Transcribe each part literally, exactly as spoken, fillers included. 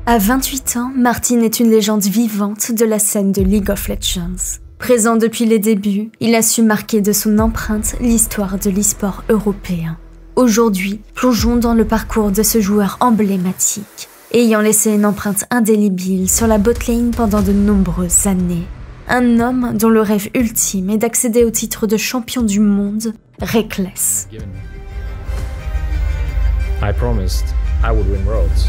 À vingt-huit ans, Martin est une légende vivante de la scène de League of Legends. Présent depuis les débuts, il a su marquer de son empreinte l'histoire de l'e-sport européen. Aujourd'hui, plongeons dans le parcours de ce joueur emblématique, ayant laissé une empreinte indélébile sur la botlane pendant de nombreuses années. Un homme dont le rêve ultime est d'accéder au titre de champion du monde, Rekkles. I promised I would win Worlds.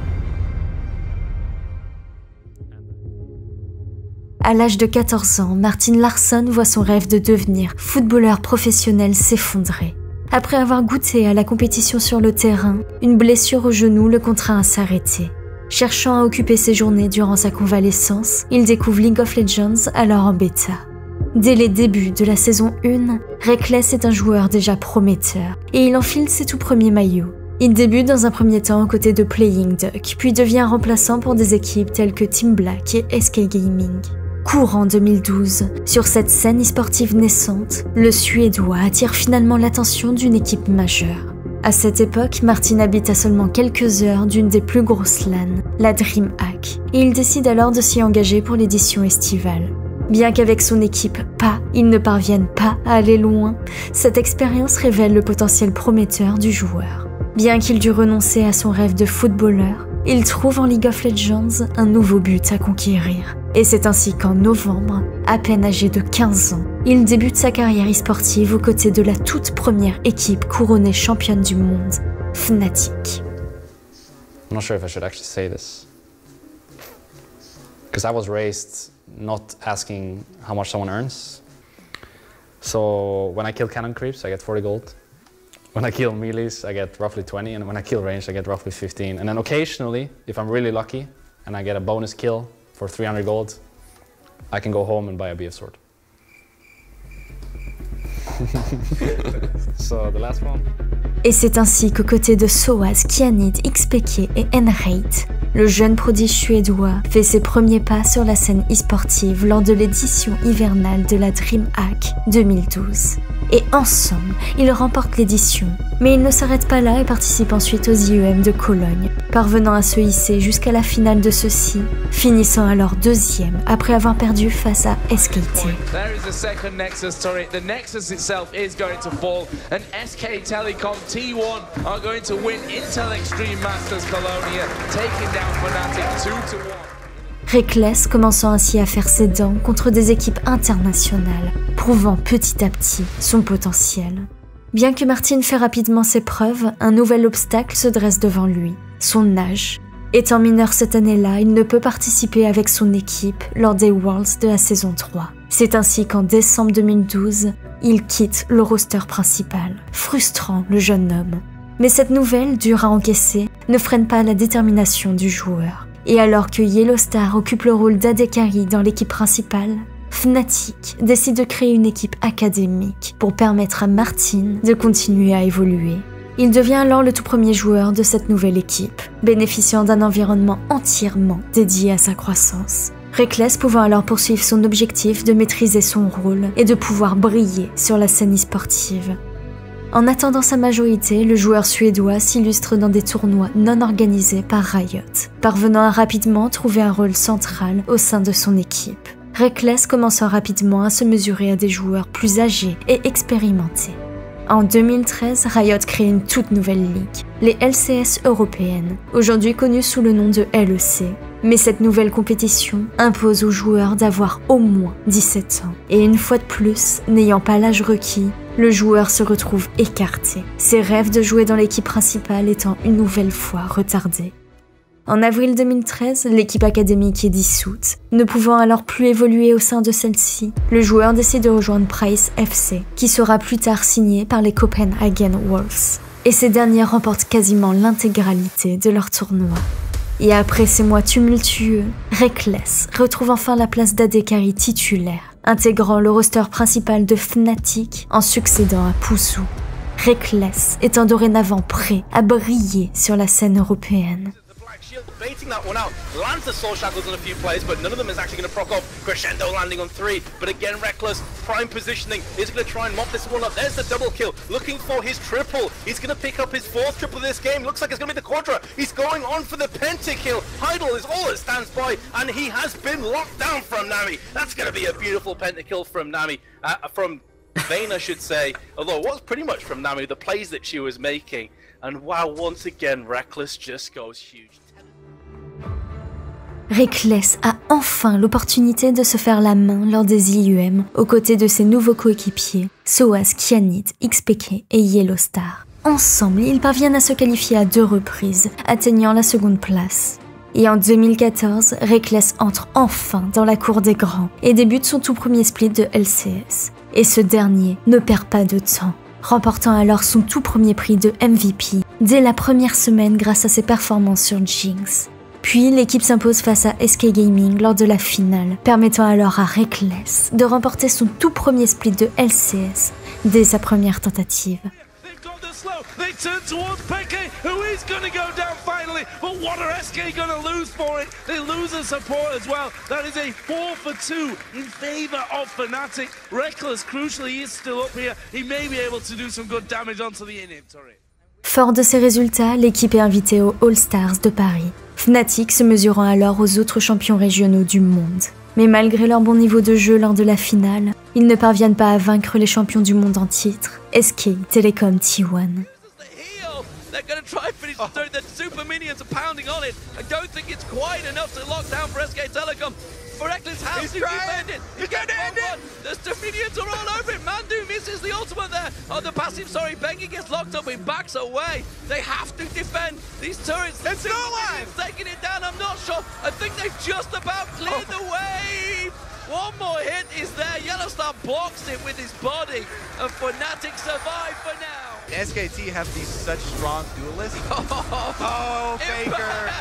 À l'âge de quatorze ans, Martin Larsson voit son rêve de devenir footballeur professionnel s'effondrer. Après avoir goûté à la compétition sur le terrain, une blessure au genou le contraint à s'arrêter. Cherchant à occuper ses journées durant sa convalescence, il découvre League of Legends alors en bêta. Dès les débuts de la saison un, Rekkles est un joueur déjà prometteur et il enfile ses tout premiers maillots. Il débute dans un premier temps aux côtés de Playing Duck, puis devient remplaçant pour des équipes telles que Team Black et S K Gaming. Courant deux mille douze, sur cette scène e-sportive naissante, le Suédois attire finalement l'attention d'une équipe majeure. À cette époque, Martin habite à seulement quelques heures d'une des plus grosses LAN, la DreamHack, et il décide alors de s'y engager pour l'édition estivale. Bien qu'avec son équipe P A, il ne parvienne pas à aller loin, cette expérience révèle le potentiel prometteur du joueur. Bien qu'il dû renoncer à son rêve de footballeur, il trouve en League of Legends un nouveau but à conquérir. Et c'est ainsi qu'en novembre, à peine âgé de quinze ans, il débute sa carrière e-sportive aux côtés de la toute première équipe couronnée championne du monde, Fnatic. I'm not sure if I should actually say this. Because I was raised not asking how much someone earns. So when I kill cannon creeps, I get forty gold. When I kill melees, I get roughly twenty, and when I kill range, I get roughly fifteen. And then occasionally, if I'm really lucky, and I get a bonus kill for three hundred gold, I can go home and buy a B F sword. So the last one. Et c'est ainsi qu'aux côtés de Soaz, Kianid, X P K et Enrate, le jeune prodige suédois fait ses premiers pas sur la scène e-sportive lors de l'édition hivernale de la DreamHack deux mille douze. Et ensemble, ils remportent l'édition. Mais ils ne s'arrêtent pas là et participent ensuite aux I E M de Cologne, parvenant à se hisser jusqu'à la finale de ceux-ci, finissant alors deuxième après avoir perdu face à S K T. There is a second Nexus turret. The Nexus itself is going to fall, and S K Telecom T one are going to win Intel Extreme Masters Colonia, taking down Fnatic two to one. Rekkles commençant ainsi à faire ses dents contre des équipes internationales, prouvant petit à petit son potentiel. Bien que Martin fait rapidement ses preuves, un nouvel obstacle se dresse devant lui, son âge. Étant mineur cette année-là, il ne peut participer avec son équipe lors des Worlds de la saison trois. C'est ainsi qu'en décembre deux mille douze, il quitte le roster principal, frustrant le jeune homme. Mais cette nouvelle, dure à encaisser, ne freine pas la détermination du joueur. Et alors que Yellowstar occupe le rôle d'A D Carry dans l'équipe principale, Fnatic décide de créer une équipe académique pour permettre à Martin de continuer à évoluer. Il devient alors le tout premier joueur de cette nouvelle équipe, bénéficiant d'un environnement entièrement dédié à sa croissance. Rekkles pouvant alors poursuivre son objectif de maîtriser son rôle et de pouvoir briller sur la scène e-sportive. En attendant sa majorité, le joueur suédois s'illustre dans des tournois non organisés par Riot, parvenant à rapidement trouver un rôle central au sein de son équipe. Rekkles commençant rapidement à se mesurer à des joueurs plus âgés et expérimentés. En deux mille treize, Riot crée une toute nouvelle ligue, les L C S européennes, aujourd'hui connues sous le nom de L E C. Mais cette nouvelle compétition impose aux joueurs d'avoir au moins dix-sept ans. Et une fois de plus, n'ayant pas l'âge requis, le joueur se retrouve écarté, ses rêves de jouer dans l'équipe principale étant une nouvelle fois retardés. En avril deux mille treize, l'équipe académique est dissoute. Ne pouvant alors plus évoluer au sein de celle-ci, le joueur décide de rejoindre Price F C, qui sera plus tard signé par les Copenhagen Wolves. Et ces derniers remportent quasiment l'intégralité de leur tournoi. Et après ces mois tumultueux, Rekkles retrouve enfin la place d'A D Carry titulaire, intégrant le roster principal de Fnatic en succédant à Pusu. Rekkles étant dorénavant prêt à briller sur la scène européenne. Shield baiting that one out. Lands the Soul Shackles on a few players, but none of them is actually going to proc off. Crescendo landing on three, but again, Reckless, prime positioning, is going to try and mop this one up. There's the double kill, looking for his triple. He's going to pick up his fourth triple of this game. Looks like it's going to be the Quadra. He's going on for the pentakill. Idle is all that stands by, and he has been locked down from Nami. That's going to be a beautiful pentakill from Nami, uh, from Vayne, I should say. Although it was pretty much from Nami, the plays that she was making. And wow, once again, Reckless just goes huge. Reckless a enfin l'opportunité de se faire la main lors des I U M aux côtés de ses nouveaux coéquipiers, Soaz, Kyanid, X P K et Yellowstar. Ensemble, ils parviennent à se qualifier à deux reprises, atteignant la seconde place. Et en deux mille quatorze, Reckless entre enfin dans la cour des grands et débute son tout premier split de L C S. Et ce dernier ne perd pas de temps, remportant alors son tout premier prix de M V P dès la première semaine grâce à ses performances sur Jinx. Puis l'équipe s'impose face à S K Gaming lors de la finale, permettant alors à Reckless de remporter son tout premier split de L C S dès sa première tentative. They turn towards P K, who is going to go down finally, but what are S K going to lose for it? They lose a support as well. That is a four for two in favor of Fnatic. Reckless, crucially, he is still up here. He may be able to do some good damage onto the inhib turret. Fort de ces résultats, l'équipe est invitée aux All-Stars de Paris. Fnatic se mesurant alors aux autres champions régionaux du monde. Mais malgré leur bon niveau de jeu lors de la finale, ils ne parviennent pas à vaincre les champions du monde en titre, S K Telecom T one. They're going to try and finish the turret. The super minions are pounding on it. I don't think it's quite enough to lock down for S K Telecom. For Reckless has to defend it. He's going to end it. The super minions are all over it. Mandu misses the ultimate there. Oh, the passive, sorry. Bengi gets locked up. He backs away. They have to defend these turrets. It's no life. Taking it down. I'm not sure. I think they've just about cleared oh. the wave. One more hit is there. Yellowstar blocks it with his body. And Fnatic survive for now. S K T have these such strong duelists. Oh, oh Faker!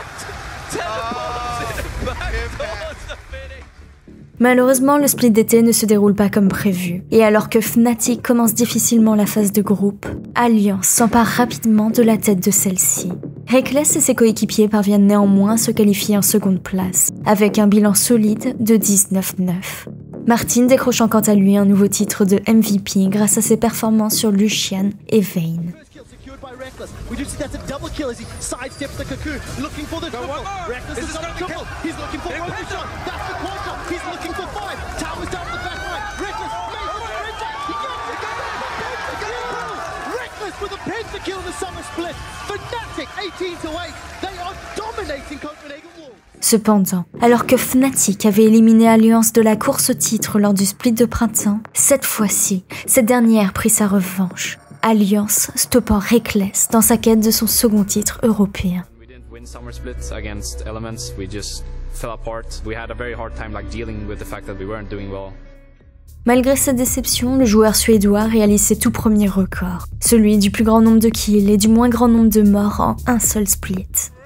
Oh, back towards the finish. Malheureusement, le split d'été ne se déroule pas comme prévu. Et alors que Fnatic commence difficilement la phase de groupe, Alliance s'empare rapidement de la tête de celle-ci. Reckless et ses coéquipiers parviennent néanmoins à se qualifier en seconde place, avec un bilan solide de dix-neuf neuf. Martin décrochant quant à lui un nouveau titre de M V P grâce à ses performances sur Lucian et Vayne. We do see that's a double kill as he sidesteps the cocoon, looking for the triple. Reckless is on the triple. He's looking for one shot. That's the quadra. He's looking for five. Towers down the back line. Reckless makes the pentakill. He gets the pentakill. Reckless with a pentakill in the summer split. Fnatic eighteen to eight. They are dominating Copenhagen Wolves. Cependant, alors que Fnatic avait éliminé Alliance de la course au titre lors du split de printemps, cette fois-ci, cette dernière prit sa revanche. Alliance stoppant Reckless dans sa quête de son second titre européen. We didn't win summer splits against Elements. We just fell apart. We had a very hard time like dealing with the fact that we weren't doing well. Malgré cette déception, le joueur suédois réalise ses tout premiers records, celui du plus grand nombre de kills et du moins grand nombre de morts en un seul split.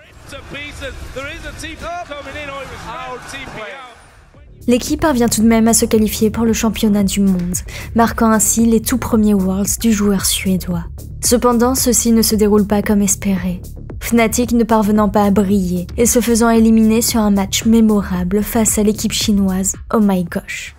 L'équipe parvient tout de même à se qualifier pour le championnat du monde, marquant ainsi les tout premiers Worlds du joueur suédois. Cependant, ceci ne se déroule pas comme espéré. Fnatic ne parvenant pas à briller et se faisant éliminer sur un match mémorable face à l'équipe chinoise Oh My Gosh.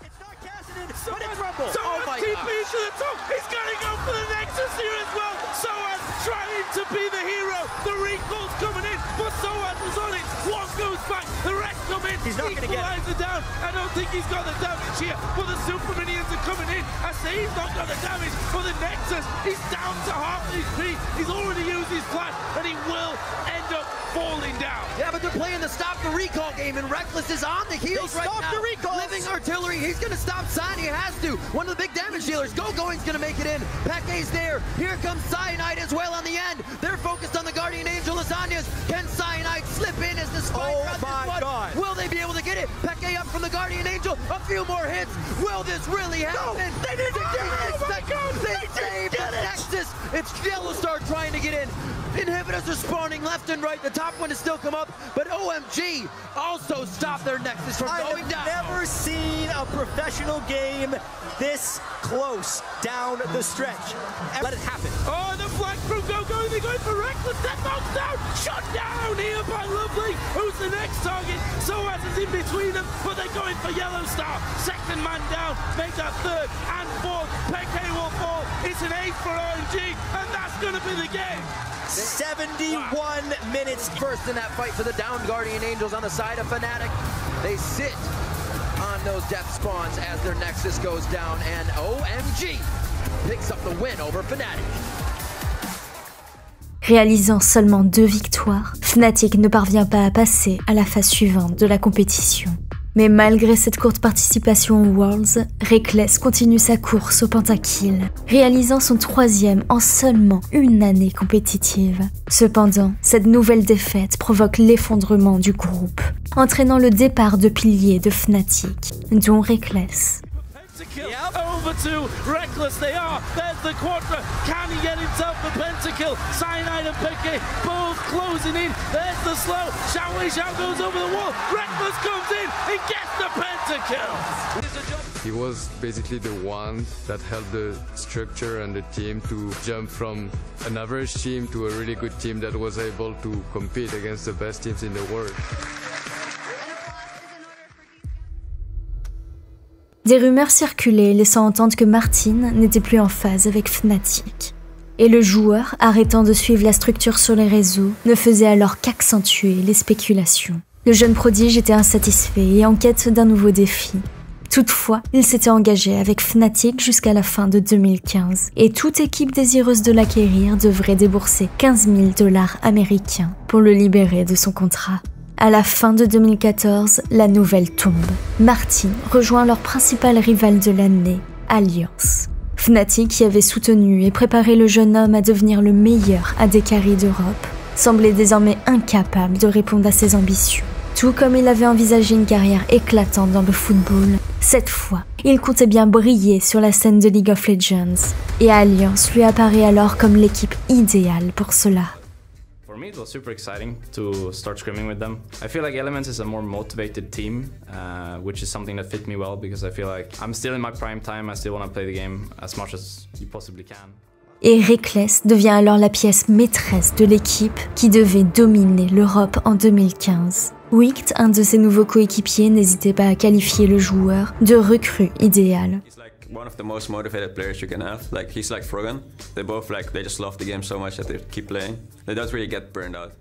He's not going to get it. Down. I don't think he's got the damage here, but the super minions are coming in. I say he's not got the damage for the Nexus. He's down to half H P. He's already used his flash, and he will end up falling down. Yeah, but they're playing the stop the recall game, and Reckless is on the heels right now. Stop the recall. Living artillery. He's going to stop Sign. He has to. One of the big damage dealers. Go Going's going to make it in. Peke's there. Here comes Cyanide as well on the end. They're focused on the Guardian Angel Lasagnas. Can Cyanide slip in as the spike? Oh my God. Will they be able to get it? Peke up from the Guardian Angel. A few more hits. Will this really happen? No, they didn't get it. Oh my God. They, they saved the Nexus. It's Yellowstar trying to get in. Inhibitors are spawning left and right. The top one has still come up, but O M G also stopped their Nexus from I going down. I've never seen a professional game this close down the stretch. Let it happen. Oh, the flag from Go Go. They're going for Reckless. That knocks down. Shut down here by Lovely. Soaz is in between them, but they're going for Yellow Star. Second man down, make that third and fourth. Peke will fall. It's an eight for R N G, and that's going to be the game. seventy-one wow. minutes first in that fight for the down Guardian Angels on the side of Fnatic. They sit on those death spawns as their Nexus goes down, and O M G picks up the win over Fnatic. Réalisant seulement deux victoires, Fnatic ne parvient pas à passer à la phase suivante de la compétition. Mais malgré cette courte participation aux Worlds, Reckless continue sa course au pentakill, réalisant son troisième en seulement une année compétitive. Cependant, cette nouvelle défaite provoque l'effondrement du groupe, entraînant le départ de piliers de Fnatic, dont Reckless. Yep. Over to Reckless, they are. There's the Quadra. Can he get himself the pentakill? Cyanide and Peke both closing in. There's the slow. Xiao Wei Xiao goes over the wall. Reckless comes in and gets the pentakill. He was basically the one that helped the structure and the team to jump from an average team to a really good team that was able to compete against the best teams in the world. Des rumeurs circulaient laissant entendre que Martin n'était plus en phase avec Fnatic. Et le joueur, arrêtant de suivre la structure sur les réseaux, ne faisait alors qu'accentuer les spéculations. Le jeune prodige était insatisfait et en quête d'un nouveau défi. Toutefois, il s'était engagé avec Fnatic jusqu'à la fin de deux mille quinze, et toute équipe désireuse de l'acquérir devrait débourser quinze mille dollars américains pour le libérer de son contrat. À la fin de deux mille quatorze, la nouvelle tombe. Martin rejoint leur principal rival de l'année, Alliance. Fnatic, qui avait soutenu et préparé le jeune homme à devenir le meilleur A D carry d'Europe, semblait désormais incapable de répondre à ses ambitions. Tout comme il avait envisagé une carrière éclatante dans le football, cette fois, il comptait bien briller sur la scène de League of Legends, et Alliance lui apparaît alors comme l'équipe idéale pour cela. For me, it was super exciting to start scrimming with them. I feel like Elements is a more motivated team, uh, which is something that fit me well because I feel like I'm still in my prime time. I still want to play the game as much as you possibly can. Et Reckless devient alors la pièce maîtresse de l'équipe qui devait dominer l'Europe en deux mille quinze. Wicht, un de ses nouveaux coéquipiers, n'hésitait pas à qualifier le joueur de recrue idéal. One of the most motivated players you can have. Like he's like Froggen. They both like they just love the game so much that they keep playing. They don't really get burned out.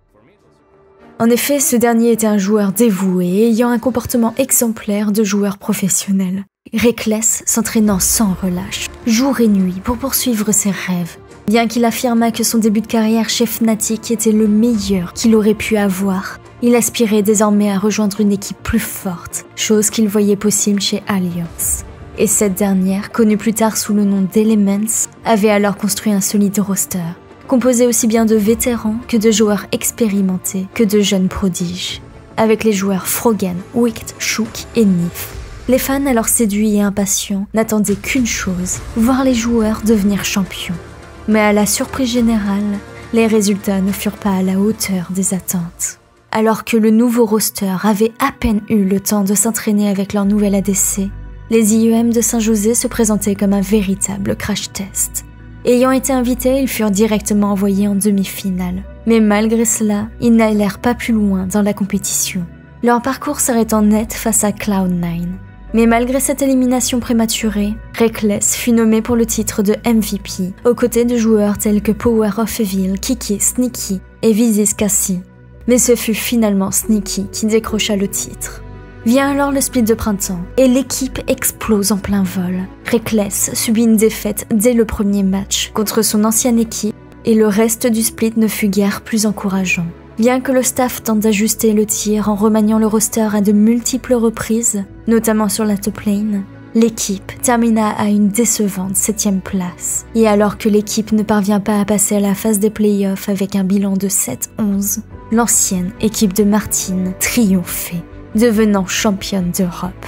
En effet, ce dernier était un joueur dévoué et ayant un comportement exemplaire de joueur professionnel. Reckless s'entraînant sans relâche, jour et nuit pour poursuivre ses rêves. Bien qu'il affirmât que son début de carrière chez Fnatic était le meilleur qu'il aurait pu avoir, il aspirait désormais à rejoindre une équipe plus forte, chose qu'il voyait possible chez Alliance. Et cette dernière, connue plus tard sous le nom d'Elements, avait alors construit un solide roster, composé aussi bien de vétérans que de joueurs expérimentés que de jeunes prodiges, avec les joueurs Froggen, Wicht, Shook et Nif. Les fans, alors séduits et impatients, n'attendaient qu'une chose, voir les joueurs devenir champions. Mais à la surprise générale, les résultats ne furent pas à la hauteur des attentes. Alors que le nouveau roster avait à peine eu le temps de s'entraîner avec leur nouvel A D C, les I E M de Saint-José se présentaient comme un véritable crash test. Ayant été invités, ils furent directement envoyés en demi-finale. Mais malgré cela, ils n'allèrent pas plus loin dans la compétition. Leur parcours s'arrêtant net face à Cloud nine. Mais malgré cette élimination prématurée, Reckless fut nommé pour le titre de M V P, aux côtés de joueurs tels que Power of Evil, Kiki, Sneaky et Vizis Cassie. Mais ce fut finalement Sneaky qui décrocha le titre. Vient alors le split de printemps, et l'équipe explose en plein vol. Reckless subit une défaite dès le premier match contre son ancienne équipe, et le reste du split ne fut guère plus encourageant. Bien que le staff tente d'ajuster le tir en remaniant le roster à de multiples reprises, notamment sur la top lane, l'équipe termina à une décevante septième place. Et alors que l'équipe ne parvient pas à passer à la phase des playoffs avec un bilan de sept onze, l'ancienne équipe de Martin triomphait, devenant championne d'Europe.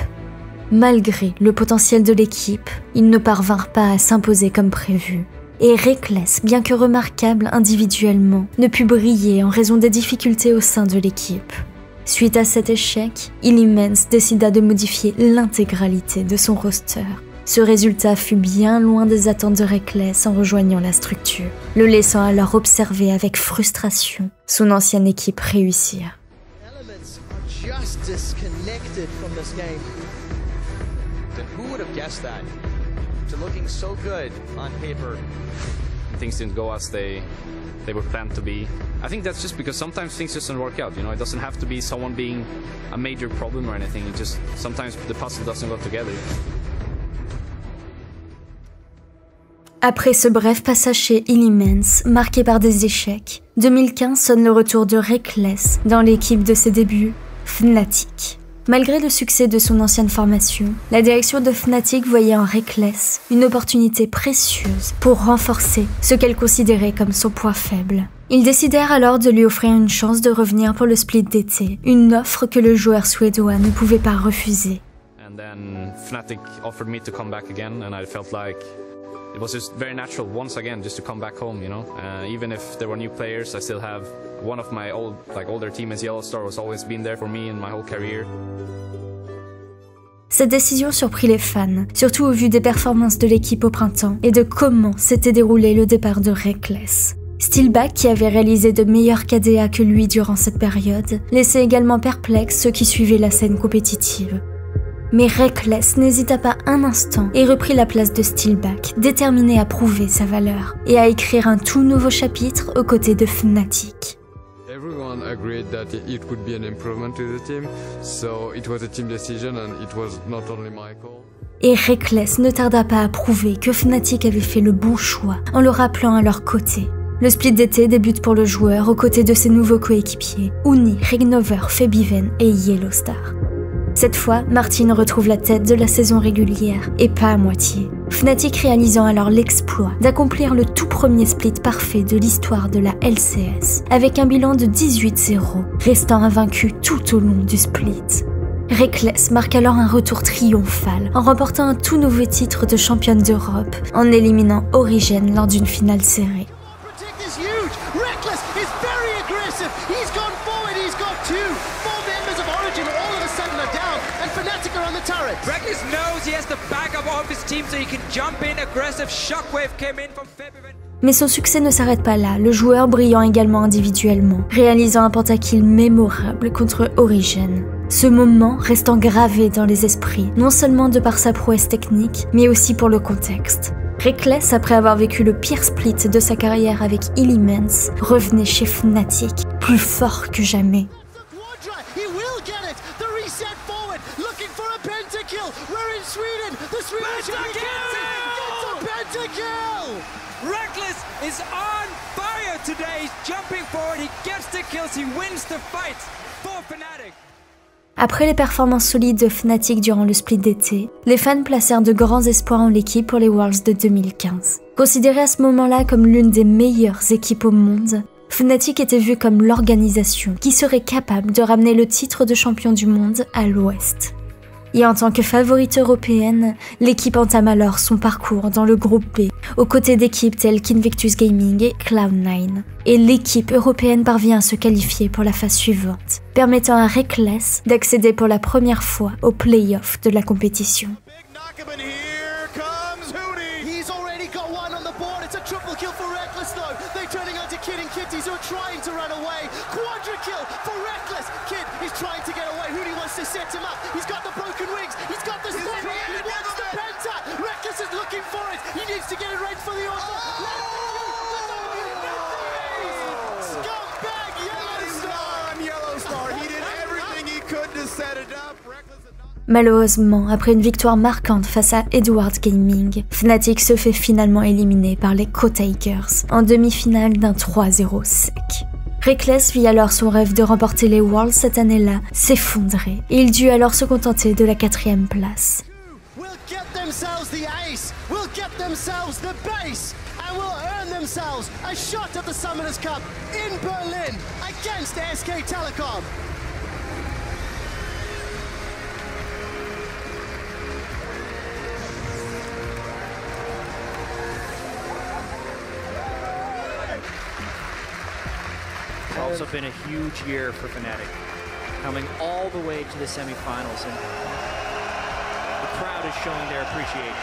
Malgré le potentiel de l'équipe, ils ne parvinrent pas à s'imposer comme prévu. Et Reckless, bien que remarquable individuellement, ne put briller en raison des difficultés au sein de l'équipe. Suite à cet échec, Elements décida de modifier l'intégralité de son roster. Ce résultat fut bien loin des attentes de Reckless en rejoignant la structure, le laissant alors observer avec frustration son ancienne équipe réussir. just disconnected from this game. Then who would have guessed that? To looking so good on paper. Things didn't go as they they were planned to be. I think that's just because sometimes things just don't work out. You know, it doesn't have to be someone being a major problem or anything. It just sometimes the puzzle doesn't go together. Après ce bref passage chez Elements, marqué par des échecs, deux mille quinze sonne le retour de Reckless dans l'équipe de ses débuts, Fnatic. Malgré le succès de son ancienne formation, la direction de Fnatic voyait en Reckless une opportunité précieuse pour renforcer ce qu'elle considérait comme son point faible. Ils décidèrent alors de lui offrir une chance de revenir pour le split d'été, une offre que le joueur suédois ne pouvait pas refuser. And then Fnatic offered me to come back again, and I felt like it was just very natural once again just to come back home, you know. Uh, even if there were new players, I still have one of my old, like older teammates, Yellowstar, was always been there for me in my whole career. Cette décision surprit les fans, surtout au vu des performances de l'équipe au printemps et de comment s'était déroulé le départ de Reckless. Steelback, qui avait réalisé de meilleurs K D A que lui durant cette période, laissait également perplexes ceux qui suivaient la scène compétitive. Mais Reckless n'hésita pas un instant et reprit la place de Steelback, déterminé à prouver sa valeur et à écrire un tout nouveau chapitre aux côtés de Fnatic. Everyone agreed that it would be an improvement to the team, so it was a team decision and it was not only my call. Et Reckless ne tarda pas à prouver que Fnatic avait fait le bon choix en le rappelant à leur côté. Le split d'été débute pour le joueur aux côtés de ses nouveaux coéquipiers, Uni, Rignover, Febiven et Yellowstar. Cette fois, Martin retrouve la tête de la saison régulière, et pas à moitié. Fnatic réalisant alors l'exploit d'accomplir le tout premier split parfait de l'histoire de la L C S, avec un bilan de dix-huit zéro, restant invaincu tout au long du split. Reckless marque alors un retour triomphal en remportant un tout nouveau titre de championne d'Europe en éliminant Origen lors d'une finale serrée. Reckless knows he has the backup of his team so he can jump in. Aggressive shockwave came in from February. Mais son succès ne s'arrête pas là, le joueur brillant également individuellement, réalisant un pentakill mémorable contre Origen. Ce moment restant gravé dans les esprits, non seulement de par sa prouesse technique, mais aussi pour le contexte. Reckless, après avoir vécu le pire split de sa carrière avec Elements, revenait chez Fnatic, plus fort que jamais. Reckless is on fire today. He's jumping forward. He gets the kills. He wins the fight for Fnatic. Après les performances solides de Fnatic durant le split d'été, les fans placèrent de grands espoirs en l'équipe pour les Worlds de deux mille quinze. Considérée à ce moment-là comme l'une des meilleures équipes au monde, Fnatic était vue comme l'organisation qui serait capable de ramener le titre de champion du monde à l'Ouest. Et en tant que favorite européenne, l'équipe entame alors son parcours dans le groupe B, aux côtés d'équipes telles qu'Invictus Gaming et Cloud nine. Et l'équipe européenne parvient à se qualifier pour la phase suivante, permettant à Reckless d'accéder pour la première fois aux playoffs de la compétition. Malheureusement, après une victoire marquante face à Edward Gaming, Fnatic se fait finalement éliminer par les Co-Takers en demi-finale d'un trois zéro sec. Reckless vit alors son rêve de remporter les Worlds cette année-là s'effondrer et il dut alors se contenter de la quatrième place. It's also been a huge year for Fnatic, coming all the way to the semifinals, and the crowd is showing their appreciation.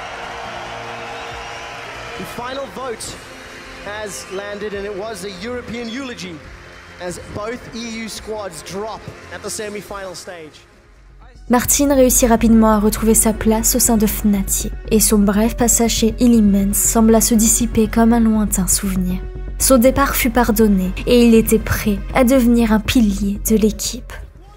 The final vote has landed, and it was a European eulogy. as both E U squads drop at the semi-final stage. Martin réussit rapidement à retrouver sa place au sein de Fnatic, et son bref passage chez Elements sembla se dissiper comme un lointain souvenir. Son départ fut pardonné, et il était prêt à devenir un pilier de l'équipe.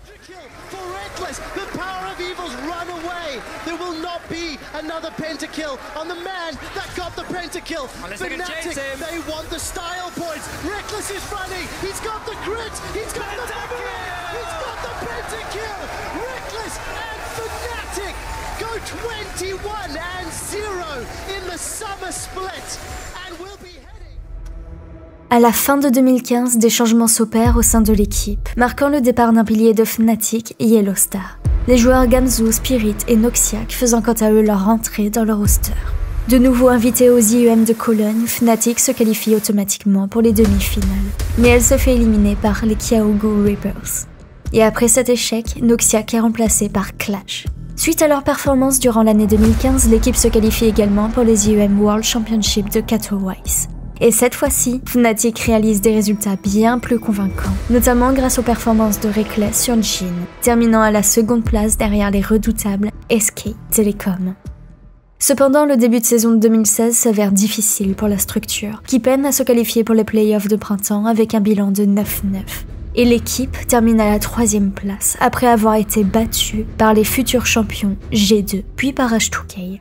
Another pentakill on the man that got the pentakill. Fnatic, they want the style points. Reckless is running. He's got the grit. He's got the memory. He's got the pentakill. Reckless and Fnatic go twenty-one and zero in the summer split and will be heading. À la fin de deux mille quinze, des changements s'opèrent au sein de l'équipe, marquant le départ d'un pilier de Fnatic, Yellowstar. Les joueurs Gamzu, Spirit et Noxiac faisant quant à eux leur entrée dans le roster. De nouveau invités aux I E M de Cologne, Fnatic se qualifie automatiquement pour les demi-finales, mais elle se fait éliminer par les Kyaogu Reapers. Et après cet échec, Noxiac est remplacé par Clash. Suite à leur performance durant l'année deux mille quinze, l'équipe se qualifie également pour les I E M World Championship de Katowice. Et cette fois-ci, Fnatic réalise des résultats bien plus convaincants, notamment grâce aux performances de Reckless sur Jhin, terminant à la seconde place derrière les redoutables S K Telecom. Cependant, le début de saison de deux mille seize s'avère difficile pour la structure, qui peine à se qualifier pour les playoffs de printemps avec un bilan de neuf neuf. Et l'équipe termine à la troisième place, après avoir été battue par les futurs champions G deux, puis par H deux K.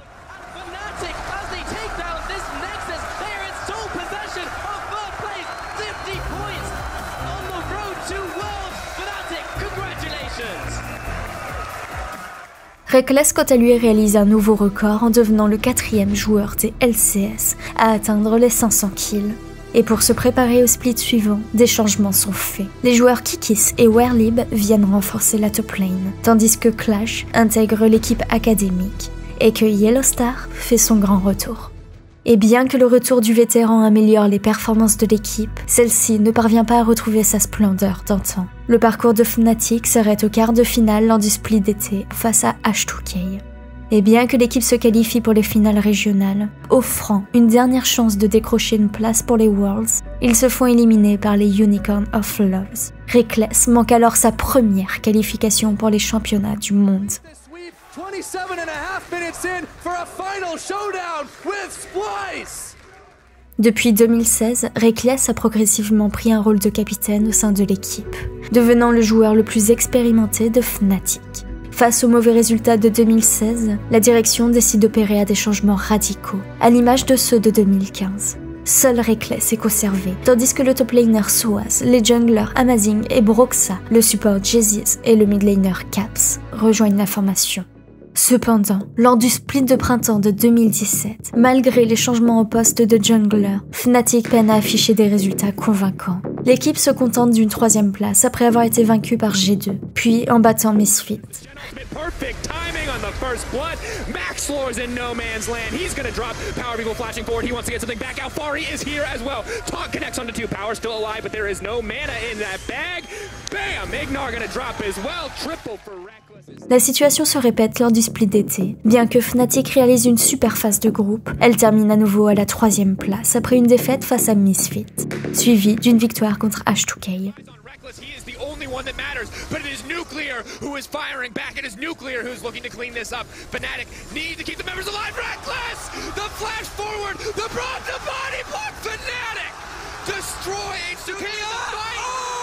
Reckless quant à lui réalise un nouveau record en devenant le quatrième joueur des L C S à atteindre les cinq cents kills. Et pour se préparer au split suivant, des changements sont faits. Les joueurs Kikis et Werlib viennent renforcer la top lane, tandis que Clash intègre l'équipe académique et que Yellowstar fait son grand retour. Et bien que le retour du vétéran améliore les performances de l'équipe, celle-ci ne parvient pas à retrouver sa splendeur d'antan. Le parcours de Fnatic s'arrête au quart de finale lors du split d'été face à H deux K. Et bien que l'équipe se qualifie pour les finales régionales, offrant une dernière chance de décrocher une place pour les Worlds, ils se font éliminer par les Unicorn of Loves. Reckless manque alors sa première qualification pour les championnats du monde. twenty-seven and a half minutes in for a final showdown with Splyce. Depuis deux mille seize, Reckless a progressivement pris un rôle de capitaine au sein de l'équipe, devenant le joueur le plus expérimenté de Fnatic. Face aux mauvais résultats de deux mille seize, la direction décide d'opérer à des changements radicaux, à l'image de ceux de deux mille quinze. Seul Reckless est conservé, tandis que le top laner Soaz, les junglers Amazing et Broxa, le support Jesus et le mid laner Caps rejoignent la formation. Cependant, lors du split de printemps de deux mille dix-sept, malgré les changements au poste de jungler, Fnatic peine à afficher des résultats convaincants. L'équipe se contente d'une troisième place après avoir été vaincue par G deux, puis en battant Misfit. Perfect timing on the first blood. Max Floor is in no man's land. He's gonna drop. Power Beagle flashing forward. He wants to get something back out. Fari is here as well. Taunt connects onto two. Power still alive, but there is no mana in that bag. Bam! Ignar gonna drop as well. Triple for Reckless. La situation se répète lors du split d'été. Bien que Fnatic réalise une super phase de groupe, elle termine à nouveau à la troisième place après une défaite face à Misfit, suivie d'une victoire contre H deux K. He is the only one that matters, but it is Nuclear who is firing back. It is Nuclear who's looking to clean this up. Fnatic need to keep the members alive. Reckless! The flash forward, the broad, the body block. Fnatic destroy H two K in the fight.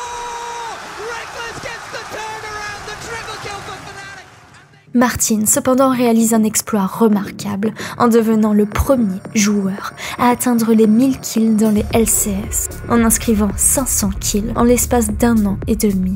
Oh! Reckless gets the turnaround, the triple kill for Fnatic. Martin, cependant, réalise un exploit remarquable en devenant le premier joueur à atteindre les mille kills dans les L C S, en inscrivant cinq cents kills en l'espace d'un an et demi.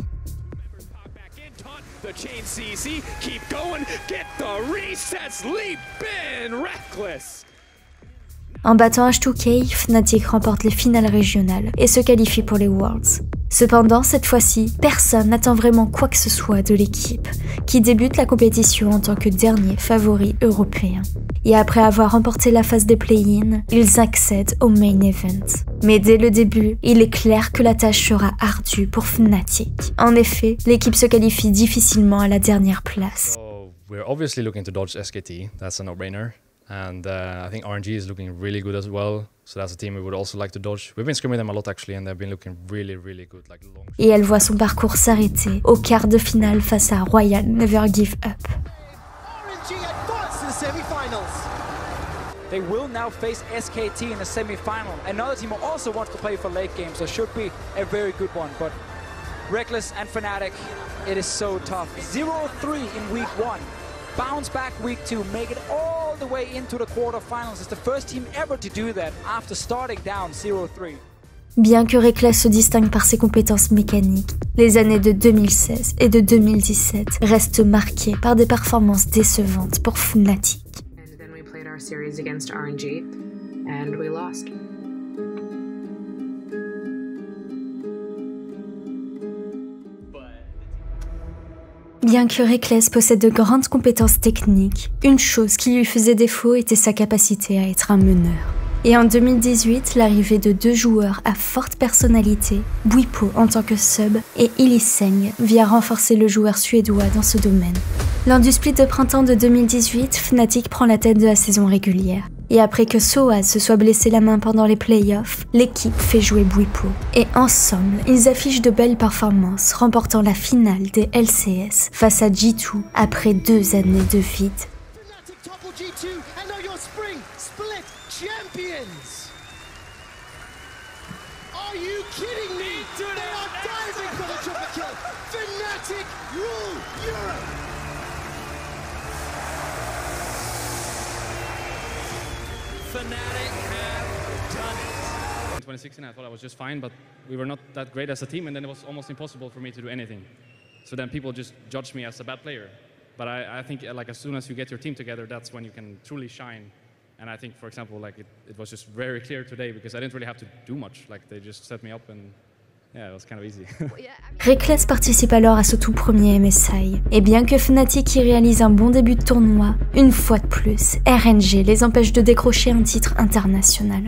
En battant H deux K, Fnatic remporte les finales régionales et se qualifie pour les Worlds. Cependant, cette fois-ci, personne n'attend vraiment quoi que ce soit de l'équipe, qui débute la compétition en tant que dernier favori européen. Et après avoir remporté la phase des play-in, ils accèdent au main event. Mais dès le début, il est clair que la tâche sera ardue pour Fnatic. En effet, l'équipe se qualifie difficilement à la dernière place. So we're obviously looking to dodge S K T, that's a no-brainer. And uh, I think R N G is looking really good as well. So that's a team we would also like to dodge. We've been scrimming them a lot actually, and they've been looking really, really good. Like long. Et elle voit son parcours s'arrêter au quart de finale face à Royal Never Give Up. R N G advance to the semi-finals. They will now face S K T in the semi-final. Another team who also wants to play for late games, so should be a very good one. But Reckless and Fnatic, it is so tough. zero three in week one. Bounce back week two, make it all the way into the quarterfinals. It's the first team ever to do that after starting down zero three. Bien que Reckless se distingue par ses compétences mécaniques, les années de deux mille seize et de deux mille dix-sept restent marquées par des performances décevantes pour Fnatic. And then we played our series against R N G and we lost. Bien que Reckless possède de grandes compétences techniques, une chose qui lui faisait défaut était sa capacité à être un meneur. Et en deux mille dix-huit, l'arrivée de deux joueurs à forte personnalité, Bwipo en tant que sub et Ilisseng, vient renforcer le joueur suédois dans ce domaine. Lors du split de printemps de deux mille dix-huit, Fnatic prend la tête de la saison régulière. Et après que Soaz se soit blessé la main pendant les playoffs, l'équipe fait jouer Bwipo. Et ensemble, ils affichent de belles performances, remportant la finale des L C S face à G deux après deux années de vide. G two and now your spring split champions. Are you kidding me? They are diving for the triple kill. Fnatic rule Europe. Fnatic have done it. In twenty sixteen I thought I was just fine, but we were not that great as a team, and then it was almost impossible for me to do anything. So then people just judged me as a bad player. But I, I think like as soon as you get your team together, that's when you can truly shine. And I think, for example, like it, it was just very clear today because I didn't really have to do much. Like they just set me up and yeah, it was kind of easy. Reckless participe alors à ce tout premier M S I. Et bien que Fnatic y réalise un bon début de tournoi, une fois de plus, R N G les empêche de décrocher un titre international.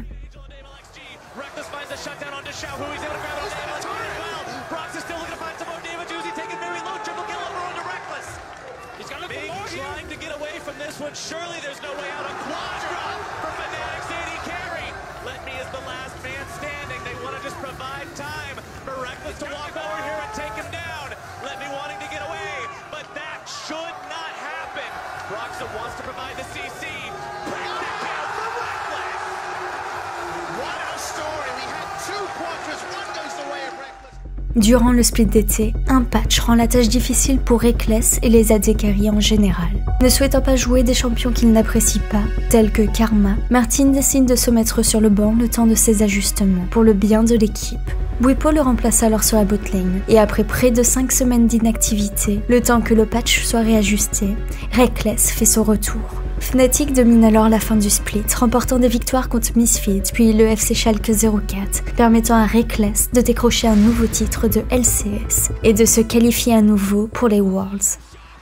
Surely there's no way out. A Quadra for Fnatic's A D carry. Let me as the last man standing. They want to just provide time for Reckless to walk over here and take him down. Let me wanting to get away, but that should not happen. Broxah wants to provide the C C. Practical for Reckless. What a story. We had two Quadras. One goes the way of Reckless. Durant le split d'été, un patch rend la tâche difficile pour Reckless et les A D carry en général. Ne souhaitant pas jouer des champions qu'il n'apprécie pas, tels que Karma, Martin décide de se mettre sur le banc le temps de ses ajustements, pour le bien de l'équipe. Bwipo le remplace alors sur la botlane, et après près de cinq semaines d'inactivité, le temps que le patch soit réajusté, Reckless fait son retour. Fnatic domine alors la fin du split, remportant des victoires contre Misfit puis le F C Schalke zéro quatre, permettant à Reckless de décrocher un nouveau titre de L C S et de se qualifier à nouveau pour les Worlds.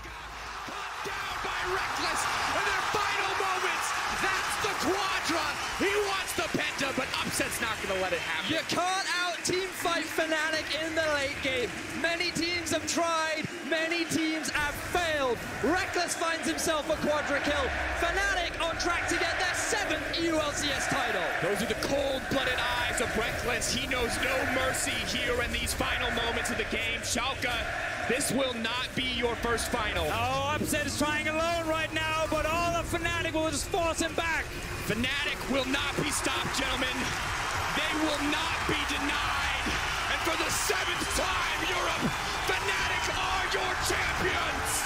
You can't out-team fight Fnatic in the late game. Many teams have tried, many teams have failed. Reckless finds himself a quadra kill. Fnatic on track to get their seventh E U L C S title. Those are the cold-blooded eyes of Reckless. He knows no mercy here in these final moments of the game. Schalke, this will not be your first final. Oh, Upset is trying alone right now, but all of Fnatic will just force him back. Fnatic will not be stopped, gentlemen. They will not be denied. And for the seventh time, Europe, Fnatic are your champions.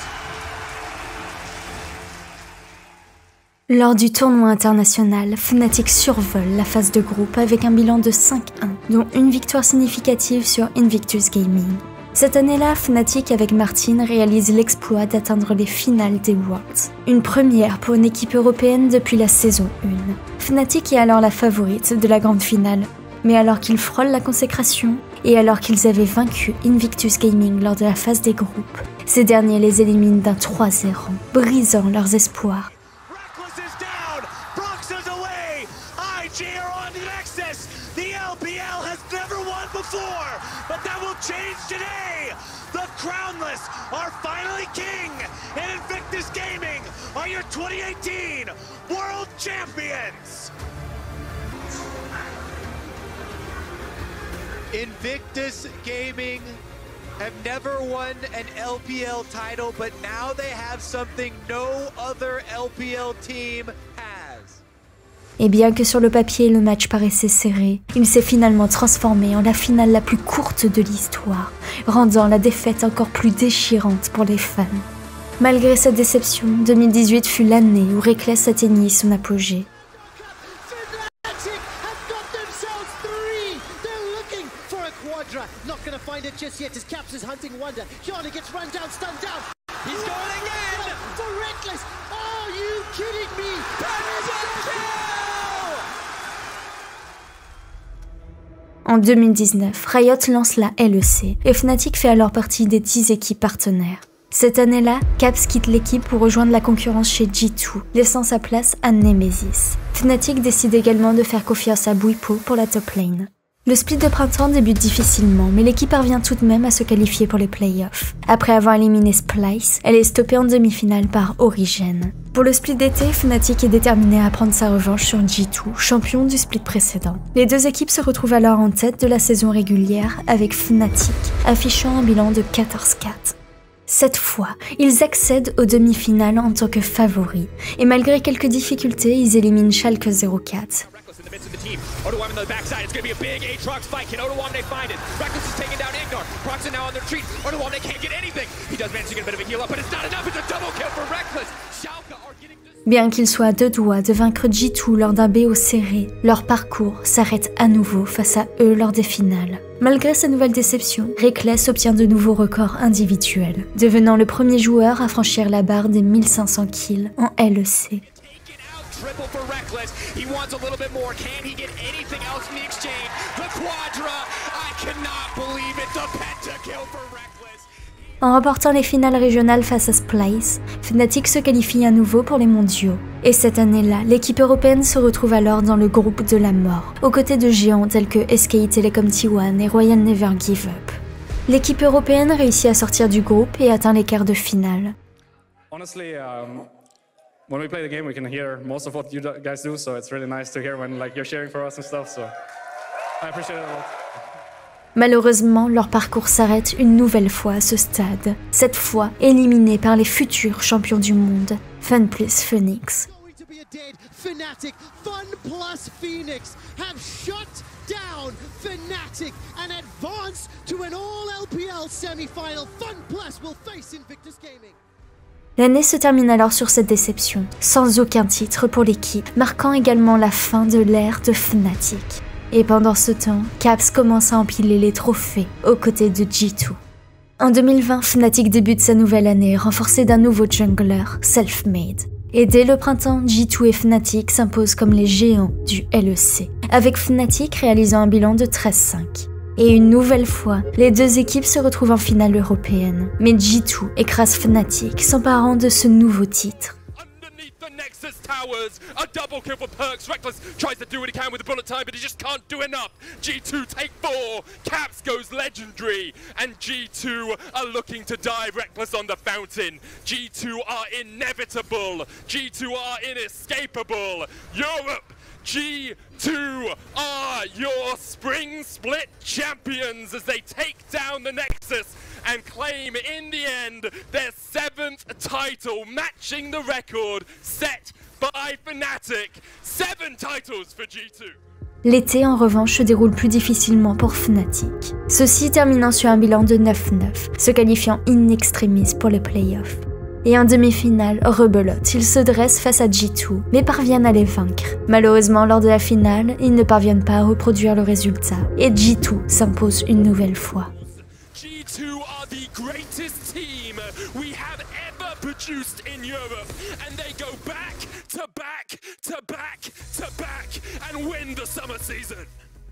Lors du tournoi international, Fnatic survole la phase de groupe avec un bilan de cinq un, dont une victoire significative sur Invictus Gaming. Cette année-là, Fnatic avec Martin réalise l'exploit d'atteindre les finales des Worlds. Une première pour une équipe européenne depuis la saison un. Fnatic est alors la favorite de la grande finale. Mais alors qu'ils frôlent la consécration, et alors qu'ils avaient vaincu Invictus Gaming lors de la phase des groupes, ces derniers les éliminent d'un trois zéro, brisant leurs espoirs. Reckless is down. Broxah's away. I G are on the Nexus. The L P L has never won before, but that will change today. The crown Endless are finally king, and Invictus Gaming are your twenty eighteen World Champions! Invictus Gaming have never won an L P L title, but now they have something no other L P L team has. Et bien que sur le papier le match paraissait serré, il s'est finalement transformé en la finale la plus courte de l'histoire, rendant la défaite encore plus déchirante pour les fans. Malgré cette déception, deux mille dix-huit fut l'année où Reckless atteignit son apogée. Not gonna find it just yet as Caps is hunting Wonder. Kiana gets run down, stunned down. He's going again for Reckless. Are you kidding me? That is a kill! En deux mille dix-neuf, Riot lance la L E C et Fnatic fait alors partie des dix équipes partenaires. Cette année-là, Caps quitte l'équipe pour rejoindre la concurrence chez G deux, laissant sa place à Nemesis. Fnatic décide également de faire confiance à Bwipo pour la top lane. Le split de printemps débute difficilement, mais l'équipe parvient tout de même à se qualifier pour les playoffs. Après avoir éliminé Splyce, elle est stoppée en demi-finale par Origen. Pour le split d'été, Fnatic est déterminé à prendre sa revanche sur G deux, champion du split précédent. Les deux équipes se retrouvent alors en tête de la saison régulière avec Fnatic, affichant un bilan de quatorze quatre. Cette fois, ils accèdent aux demi-finales en tant que favoris, et malgré quelques difficultés, ils éliminent Schalke zéro quatre. To the team. Odoamne on the backside. It's going to be a big Aatrox fight. Can Odoamne find it? Reckless is taking down Ignor. Proxen now on the retreat. Odoamne can't get anything. He does manage to get a bit of a heal up, but it's not enough. It's a double kill for Reckless. Schalke are getting... Bien qu'ils soient à deux doigts de vaincre G deux lors d'un B O serré, leur parcours s'arrête à nouveau face à eux lors des finales. Malgré sa nouvelle déception, Reckless obtient de nouveaux records individuels, devenant le premier joueur à franchir la barre des mille cinq cents kills en L E C. Triple for Reckless. He wants a little bit more. Can he get anything else in the exchange? The Quadra. I cannot believe it. The pentakill for Reckless. En remportant les finales régionales face à Splyce, Fnatic se qualifie à nouveau pour les mondiaux. Et cette année-là, l'équipe européenne se retrouve alors dans le groupe de la mort, aux côtés de géants tels que S K Telecom T un et Royal Never Give Up. L'équipe européenne réussit à sortir du groupe et atteint les quarts de finale. Honestly, um... when we play the game, we can hear most of what you guys do, so it's really nice to hear when like you're cheering for us and stuff. So I appreciate it a lot. Malheureusement, leur parcours s'arrête une nouvelle fois à ce stade, cette fois éliminés par les futurs champions du monde, FunPlus Phoenix. Fnatic, FunPlus Phoenix have shut down Fnatic and advanced to an all L P L semi-final. FunPlus will face Invictus Gaming. L'année se termine alors sur cette déception, sans aucun titre pour l'équipe, marquant également la fin de l'ère de Fnatic. Et pendant ce temps, Caps commence à empiler les trophées aux côtés de G deux. En deux mille vingt, Fnatic débute sa nouvelle année renforcée d'un nouveau jungler, Selfmade. Et dès le printemps, G deux et Fnatic s'imposent comme les géants du L E C, avec Fnatic réalisant un bilan de treize cinq. Et une nouvelle fois, les deux équipes se retrouvent en finale européenne. Mais G deux écrase Fnatic, s'emparant de ce nouveau titre. Nexus towers, a double kill for Perks. Reckless tries to do what he can with the bullet time, but he just can't do enough. G two take four, Caps goes legendary, and G two are looking to dive Reckless on the fountain. G two are inevitable, G two are inescapable. Europe, G two are your spring split champions as they take down the Nexus and claim in the end their seventh title, matching the record set by Fnatic. Seven titles for G two. L'été, en revanche, se déroule plus difficilement pour Fnatic. Ceux-ci terminant sur un bilan de neuf neuf, se qualifiant in extremis pour les playoffs. Et en demi-finale, rebelote, ils se dressent face à G deux, mais parviennent à les vaincre. Malheureusement, lors de la finale, ils ne parviennent pas à reproduire le résultat, et G deux s'impose une nouvelle fois. G two are the greatest team we have ever produced in Europe, and they go back to back to back to back and win the summer season.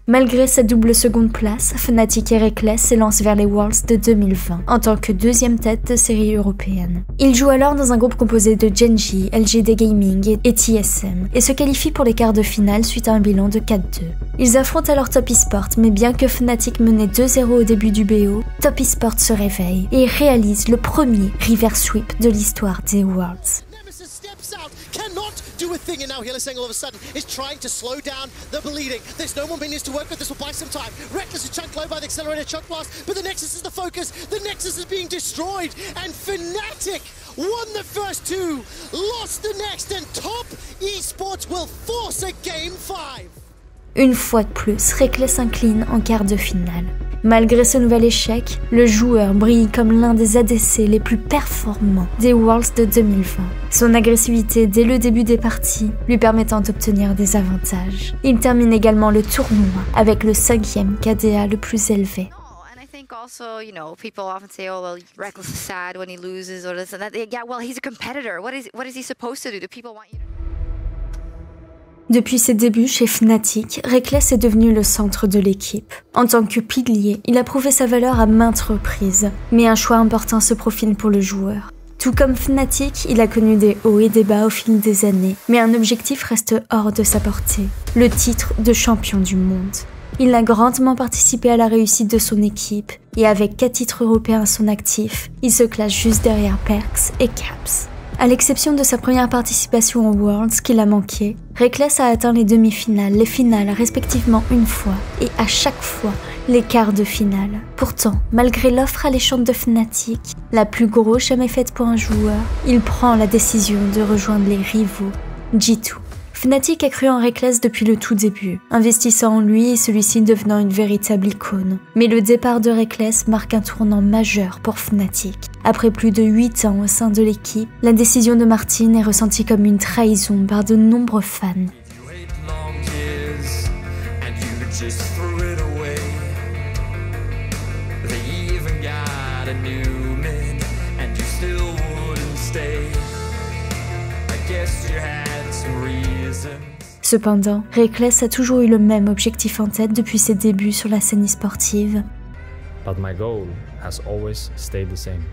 Malgré sa double seconde place, Fnatic et Reckless s'élancent vers les Worlds de deux mille vingt en tant que deuxième tête de série européenne. Ils jouent alors dans un groupe composé de Genji, L G D Gaming et T S M et se qualifient pour les quarts de finale suite à un bilan de quatre deux. Ils affrontent alors Top Esports, mais bien que Fnatic menait deux zéro au début du B O, Top Esports se réveille et réalise le premier reverse sweep de l'histoire des Worlds. Cannot do a thing, and now Hylissang all of a sudden is trying to slow down the bleeding. There's no more minions to work with, this will buy some time. Reckless is chunked low by the accelerated choke blast, but the Nexus is the focus. The Nexus is being destroyed, and Fnatic won the first two, lost the next, and Top Esports will force a game five. Une fois de plus, Reckless s'incline en quart de finale. Malgré ce nouvel échec, le joueur brille comme l'un des A D C les plus performants des Worlds de deux mille vingt. Son agressivité dès le début des parties lui permettant d'obtenir des avantages. Il termine également le tournoi avec le cinquième K D A le plus élevé. Also, you know, people often say, "Oh, well, Reckless is sad when he loses," or this and that. Yeah, well, he's a competitor. What is what is he supposed to do? Do people want you to... Depuis ses débuts chez Fnatic, Reckless est devenu le centre de l'équipe. En tant que pilier, il a prouvé sa valeur à maintes reprises, mais un choix important se profile pour le joueur. Tout comme Fnatic, il a connu des hauts et des bas au fil des années, mais un objectif reste hors de sa portée, le titre de champion du monde. Il a grandement participé à la réussite de son équipe, et avec quatre titres européens à son actif, il se classe juste derrière Perkz et Caps. À l'exception de sa première participation aux Worlds qu'il a manqué, Reckless a atteint les demi-finales, les finales respectivement une fois, et à chaque fois les quarts de finale. Pourtant, malgré l'offre alléchante de Fnatic, la plus grosse jamais faite pour un joueur, il prend la décision de rejoindre les rivaux G deux. Fnatic a cru en Reckless depuis le tout début, investissant en lui et celui-ci devenant une véritable icône. Mais le départ de Reckless marque un tournant majeur pour Fnatic. Après plus de huit ans au sein de l'équipe, la décision de Martin est ressentie comme une trahison par de nombreux fans. Cependant, Reckless a toujours eu le même objectif en tête depuis ses débuts sur la scène e-sportive. But my goal has always stayed the same.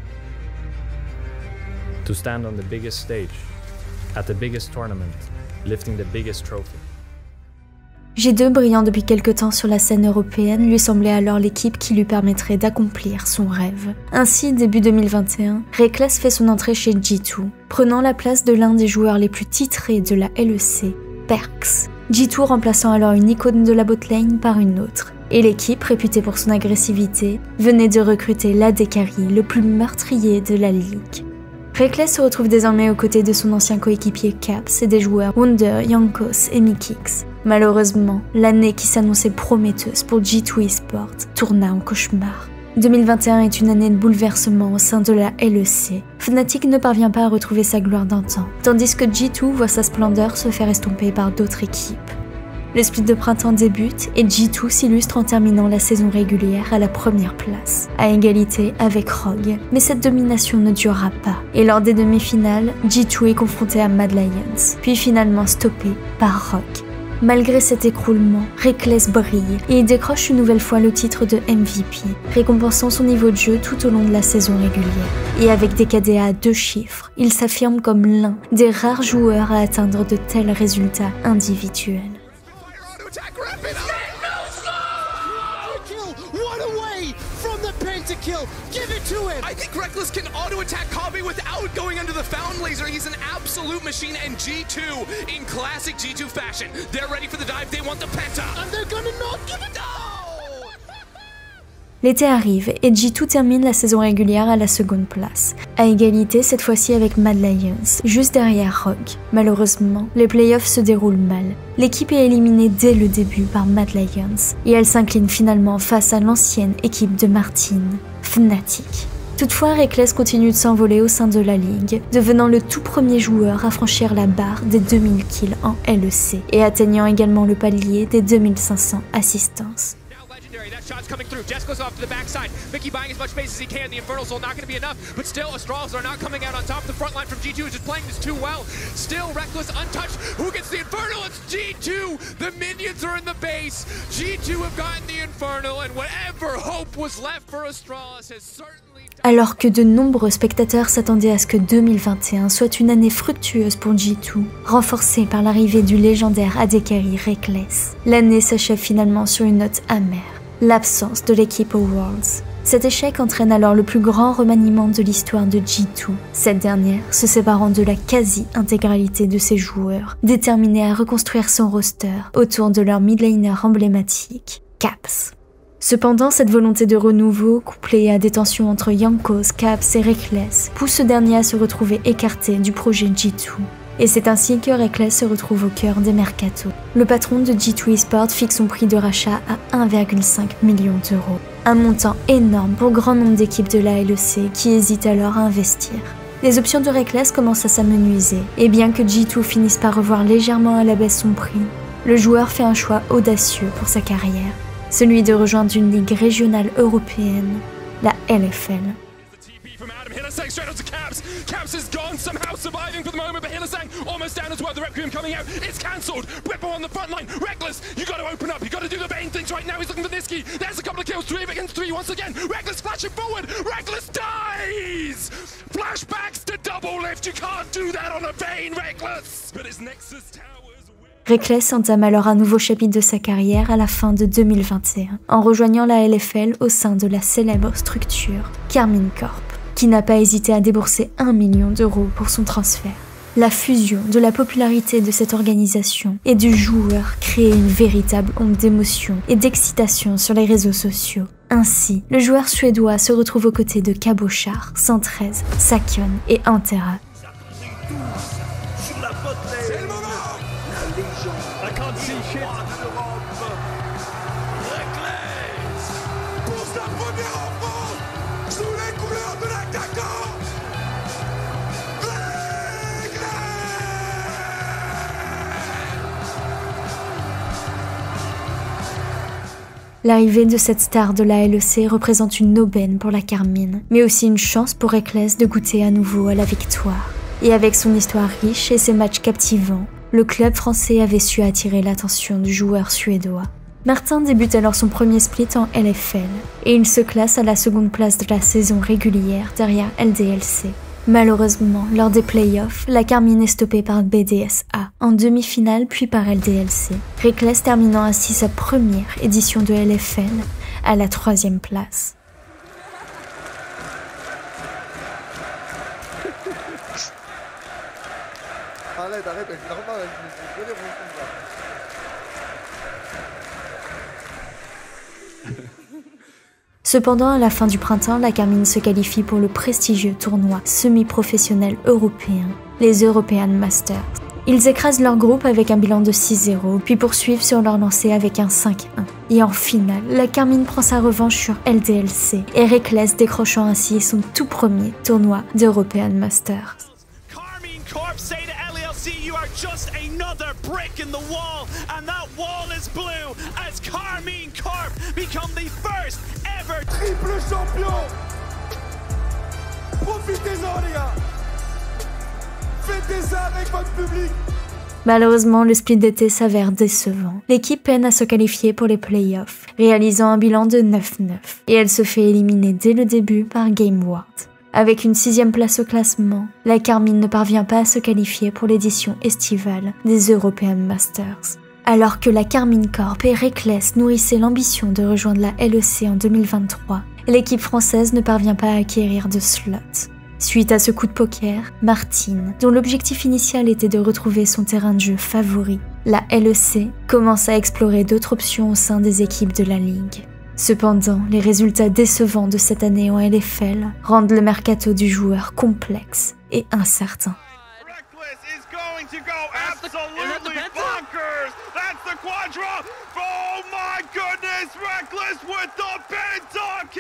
To stand on the biggest stage, at the biggest tournament, lifting the biggest trophy. G deux, brillant depuis quelque temps sur la scène européenne, lui semblait alors l'équipe qui lui permettrait d'accomplir son rêve. Ainsi, début deux mille vingt et un, Reckless fait son entrée chez G deux, prenant la place de l'un des joueurs les plus titrés de la L E C, Perkz. G deux remplaçant alors une icône de la botlane par une autre. Et l'équipe, réputée pour son agressivité, venait de recruter l'A D carry le plus meurtrier de la ligue. Reckless se retrouve désormais aux côtés de son ancien coéquipier Caps et des joueurs Wunder, Jankos et Mikix. Malheureusement, l'année qui s'annonçait prometteuse pour G deux Esports tourna en cauchemar. deux mille vingt et un est une année de bouleversement au sein de la L E C. Fnatic ne parvient pas à retrouver sa gloire d'antan, tandis que G deux voit sa splendeur se faire estomper par d'autres équipes. Le split de printemps débute et G deux s'illustre en terminant la saison régulière à la première place, à égalité avec Rogue. Mais cette domination ne durera pas, et lors des demi-finales, G deux est confronté à Mad Lions, puis finalement stoppé par Rogue. Malgré cet écroulement, Reckless brille et il décroche une nouvelle fois le titre de M V P, récompensant son niveau de jeu tout au long de la saison régulière. Et avec des K D A à deux chiffres, il s'affirme comme l'un des rares joueurs à atteindre de tels résultats individuels. Kill. Give it to him! I think Reckless can auto-attack Kabe without going under the Fountain Laser. He's an absolute machine, and G two, in classic G two fashion, they're ready for the dive, they want the Penta! And they're gonna not give it down! L'été arrive et G deux termine la saison régulière à la seconde place, à égalité cette fois-ci avec Mad Lions, juste derrière Rogue. Malheureusement, les playoffs se déroulent mal. L'équipe est éliminée dès le début par Mad Lions, et elle s'incline finalement face à l'ancienne équipe de Martin, Fnatic. Toutefois, Reckless continue de s'envoler au sein de la ligue, devenant le tout premier joueur à franchir la barre des deux mille kills en L E C, et atteignant également le palier des deux mille cinq cents assistances. fast shots coming through. Jess goes off to the backside. Mickey buying as much space as he can. The Infernal Soul not going to be enough, but still Astralis are not coming out on top. The front line from G two is just playing this too well. Still Reckless untouched. Who gets the Infernal? It's G two. The minions are in the base. G two have gotten the Infernal, and whatever hope was left for Astralis has certainly... Alors que de nombreux spectateurs s'attendaient à ce que deux mille vingt et un soit une année fructueuse pour G deux, renforcée par l'arrivée du légendaire A D Carry Reckless, l'année s'achève finalement sur une note amère, l'absence de l'équipe aux Worlds. Cet échec entraîne alors le plus grand remaniement de l'histoire de G deux, cette dernière se séparant de la quasi-intégralité de ses joueurs, déterminée à reconstruire son roster autour de leur midlaner emblématique, Caps. Cependant, cette volonté de renouveau, couplée à des tensions entre Jankos, Caps et Reckless, pousse ce dernier à se retrouver écarté du projet G deux. Et c'est ainsi que Reckless se retrouve au cœur des mercatos. Le patron de G deux Esports fixe son prix de rachat à un virgule cinq million d'euros. Un montant énorme pour grand nombre d'équipes de la L E C qui hésitent alors à investir. Les options de Reckless commencent à s'amenuiser, et bien que G deux finisse par revoir légèrement à la baisse son prix, le joueur fait un choix audacieux pour sa carrière. Celui de rejoindre une ligue régionale européenne, la L F L. Hylissang straight onto Caps. Caps is gone, somehow surviving for the moment, but Hylissang almost down as well. The Requiem coming out, it's cancelled. Bwipo on the front line. Reckless, you got to open up. You got to do the main things right now. He's looking for Niski. There's a couple of kills, three against three once again. Reckless flashing forward. Reckless dies. Flashbacks to double lift. You can't do that on a Vayne, Reckless. But his Nexus Tower. Reckless entame alors un nouveau chapitre de sa carrière à la fin de deux mille vingt et un, en rejoignant la L F L au sein de la célèbre structure Karmine Corp, qui n'a pas hésité à débourser un million d'euros pour son transfert. La fusion de la popularité de cette organisation et du joueur crée une véritable onde d'émotion et d'excitation sur les réseaux sociaux. Ainsi, le joueur suédois se retrouve aux côtés de Cabochard, cent treize, Sakion et Antera. L'arrivée de cette star de la L E C représente une aubaine pour la Karmine, mais aussi une chance pour Reckless de goûter à nouveau à la victoire. Et avec son histoire riche et ses matchs captivants, le club français avait su attirer l'attention du joueur suédois. Martin débute alors son premier split en L F L, et il se classe à la seconde place de la saison régulière derrière L D L C. Malheureusement, lors des playoffs, la Karmine est stoppée par B D S A, en demi-finale puis par L D L C. Reckless terminant ainsi sa première édition de L F L à la troisième place. Arrête, arrête, c'est normal, je vais dire Cependant, à la fin du printemps, la Karmine se qualifie pour le prestigieux tournoi semi-professionnel européen, les European Masters. Ils écrasent leur groupe avec un bilan de six zéro, puis poursuivent sur leur lancée avec un cinq un. Et en finale, la Karmine prend sa revanche sur L D L C, et Reckless décrochant ainsi son tout premier tournoi d'European Masters. Corp say to L L C, you are just another brick in the wall, and that wall is blue as Karmine Corp become the first ever triple champion. Profitez-en, les gars. Faites ça avec votre public. Malheureusement, le split d'été s'avère décevant. L'équipe peine à se qualifier pour les playoffs, réalisant un bilan de neuf neuf, et elle se fait éliminer dès le début par GameWard. Avec une sixième place au classement, la Karmine ne parvient pas à se qualifier pour l'édition estivale des European Masters. Alors que la Karmine Corp et Reckless nourrissaient l'ambition de rejoindre la L E C en deux mille vingt-trois, l'équipe française ne parvient pas à acquérir de slot. Suite à ce coup de poker, Martine, dont l'objectif initial était de retrouver son terrain de jeu favori, la L E C commence à explorer d'autres options au sein des équipes de la ligue. Cependant, les résultats décevants de cette année en L F L rendent le mercato du joueur complexe et incertain. Reckless is going to go absolutely bonkers. That's the quadra. Oh my goodness, Reckless with the pentakill.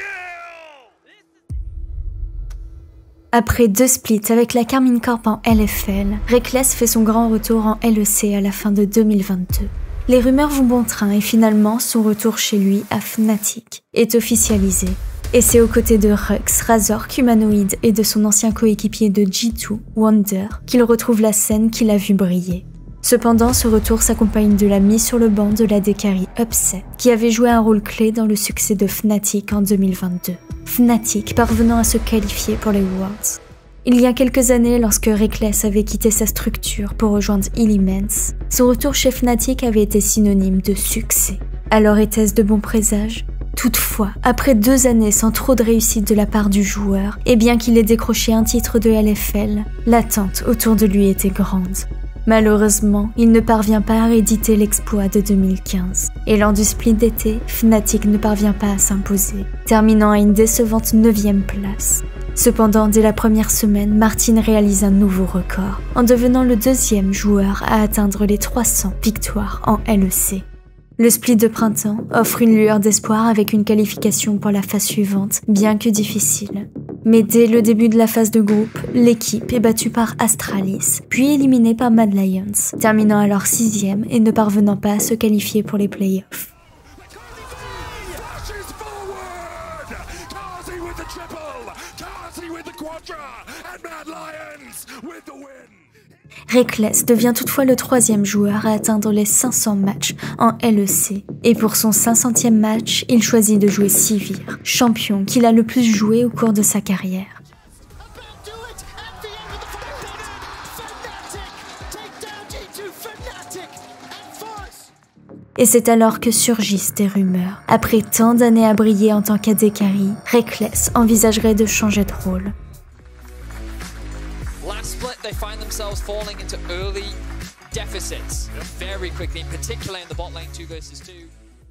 Après deux splits avec la Karmine Corp en L F L, Reckless fait son grand retour en L E C à la fin de deux mille vingt-deux. Les rumeurs vont bon train et finalement son retour chez lui à Fnatic est officialisé. Et c'est aux côtés de Rux, Razork, Humanoid et de son ancien coéquipier de G deux, Wonder, qu'il retrouve la scène qu'il a vu briller. Cependant, ce retour s'accompagne de la mise sur le banc de l'A D carry Upset, qui avait joué un rôle clé dans le succès de Fnatic en deux mille vingt-deux. Fnatic parvenant à se qualifier pour les Worlds. Il y a quelques années, lorsque Reckless avait quitté sa structure pour rejoindre Elements, son retour chez Fnatic avait été synonyme de succès. Alors était-ce de bons présages ? Toutefois, après deux années sans trop de réussite de la part du joueur, et bien qu'il ait décroché un titre de L F L, l'attente autour de lui était grande. Malheureusement, il ne parvient pas à rééditer l'exploit de deux mille quinze. Et lors du split d'été, Fnatic ne parvient pas à s'imposer, terminant à une décevante neuvième place. Cependant, dès la première semaine, Martin réalise un nouveau record, en devenant le deuxième joueur à atteindre les trois cents victoires en L E C. Le split de printemps offre une lueur d'espoir avec une qualification pour la phase suivante, bien que difficile. Mais dès le début de la phase de groupe, l'équipe est battue par Astralis, puis éliminée par Mad Lions, terminant alors sixième et ne parvenant pas à se qualifier pour les playoffs. Reckless devient toutefois le troisième joueur à atteindre les cinq cents matchs en L E C. Et pour son cinq centième match, il choisit de jouer Sivir, champion qu'il a le plus joué au cours de sa carrière. Et c'est alors que surgissent des rumeurs. Après tant d'années à briller en tant qu'A D carry, Reckless envisagerait de changer de rôle. Split, they find themselves falling into early deficits very quickly, particularly in the bot lane two versus two.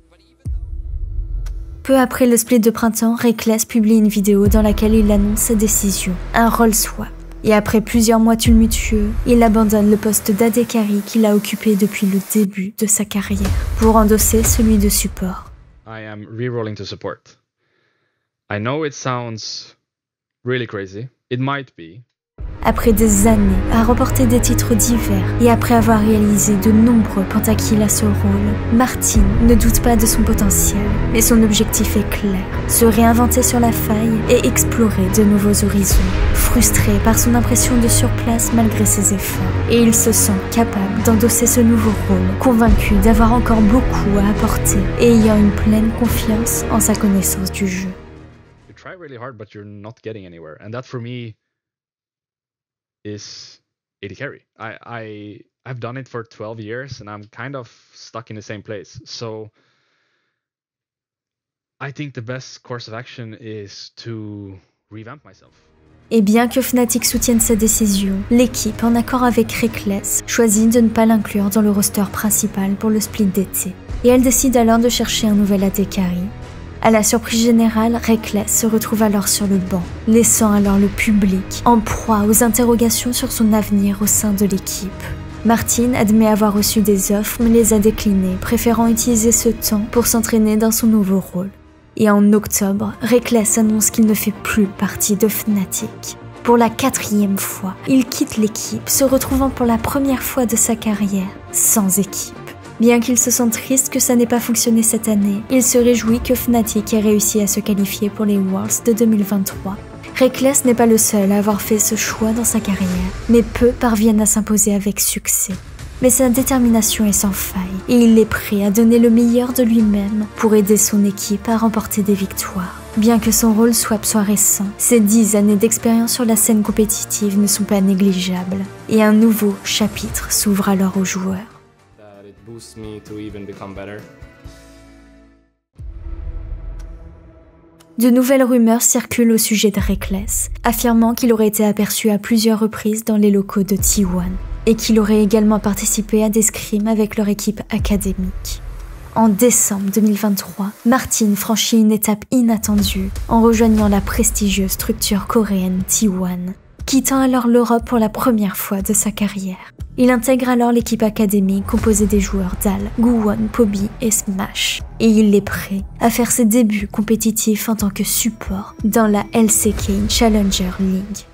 Peu après le split de printemps, Reckless publie une vidéo dans laquelle il annonce sa décision, un rôle swap. Et après plusieurs mois tumultueux, il abandonne le poste d'A D carry qu'il a occupé depuis le début de sa carrière, pour endosser celui de support. I am re-rolling to support. I know it sounds really crazy. It might be. Après des années à remporter des titres divers et après avoir réalisé de nombreux pentakills à ce rôle, Martin ne doute pas de son potentiel, mais son objectif est clair, se réinventer sur la faille et explorer de nouveaux horizons. Frustré par son impression de surplace malgré ses efforts, et il se sent capable d'endosser ce nouveau rôle, convaincu d'avoir encore beaucoup à apporter et ayant une pleine confiance en sa connaissance du jeu. You try really hard, but you're not getting anywhere, and that for me is A D carry. I, I, I've done it for twelve years and I'm kind of stuck in the same place. So I think the best course of action is to revamp myself. Et bien que Fnatic soutienne sa décision, l'équipe, en accord avec Reckless, choisit de ne pas l'inclure dans le roster principal pour le split d'été. Et elle décide alors de chercher un nouvel A D carry. À la surprise générale, Reckless se retrouve alors sur le banc, laissant alors le public en proie aux interrogations sur son avenir au sein de l'équipe. Martin admet avoir reçu des offres mais les a déclinées, préférant utiliser ce temps pour s'entraîner dans son nouveau rôle. Et en octobre, Reckless annonce qu'il ne fait plus partie de Fnatic. Pour la quatrième fois, il quitte l'équipe, se retrouvant pour la première fois de sa carrière sans équipe. Bien qu'il se sente triste que ça n'ait pas fonctionné cette année, il se réjouit que Fnatic ait réussi à se qualifier pour les Worlds de deux mille vingt-trois. Reckless n'est pas le seul à avoir fait ce choix dans sa carrière, mais peu parviennent à s'imposer avec succès. Mais sa détermination est sans faille, et il est prêt à donner le meilleur de lui-même pour aider son équipe à remporter des victoires. Bien que son rôle swap soit récent, ses dix années d'expérience sur la scène compétitive ne sont pas négligeables, et un nouveau chapitre s'ouvre alors aux joueurs. Boosts me to even become better. De nouvelles rumeurs circulent au sujet de Reckless, affirmant qu'il aurait été aperçu à plusieurs reprises dans les locaux de T un et qu'il aurait également participé à des scrims avec leur équipe académique. En décembre deux mille vingt-trois, Martin franchit une étape inattendue en rejoignant la prestigieuse structure coréenne T un, quittant alors l'Europe pour la première fois de sa carrière. Il intègre alors l'équipe académique composée des joueurs Dal, Gowon, Poby et Smash, et il est prêt à faire ses débuts compétitifs en tant que support dans la L C K Challenger League.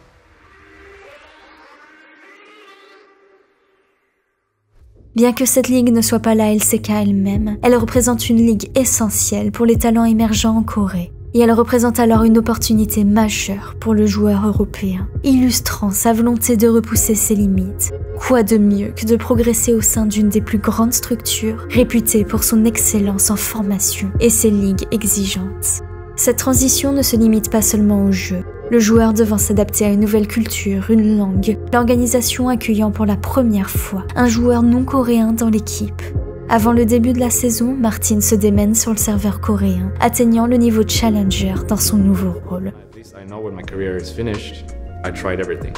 Bien que cette ligue ne soit pas la L C K elle-même, elle représente une ligue essentielle pour les talents émergents en Corée. Et elle représente alors une opportunité majeure pour le joueur européen, illustrant sa volonté de repousser ses limites. Quoi de mieux que de progresser au sein d'une des plus grandes structures, réputée pour son excellence en formation et ses ligues exigeantes. Cette transition ne se limite pas seulement au jeu, le joueur devant s'adapter à une nouvelle culture, une langue, l'organisation accueillant pour la première fois un joueur non coréen dans l'équipe. Avant le début de la saison, Martin se démène sur le serveur coréen, atteignant le niveau Challenger dans son nouveau rôle. I know when my career is finished, I tried everything.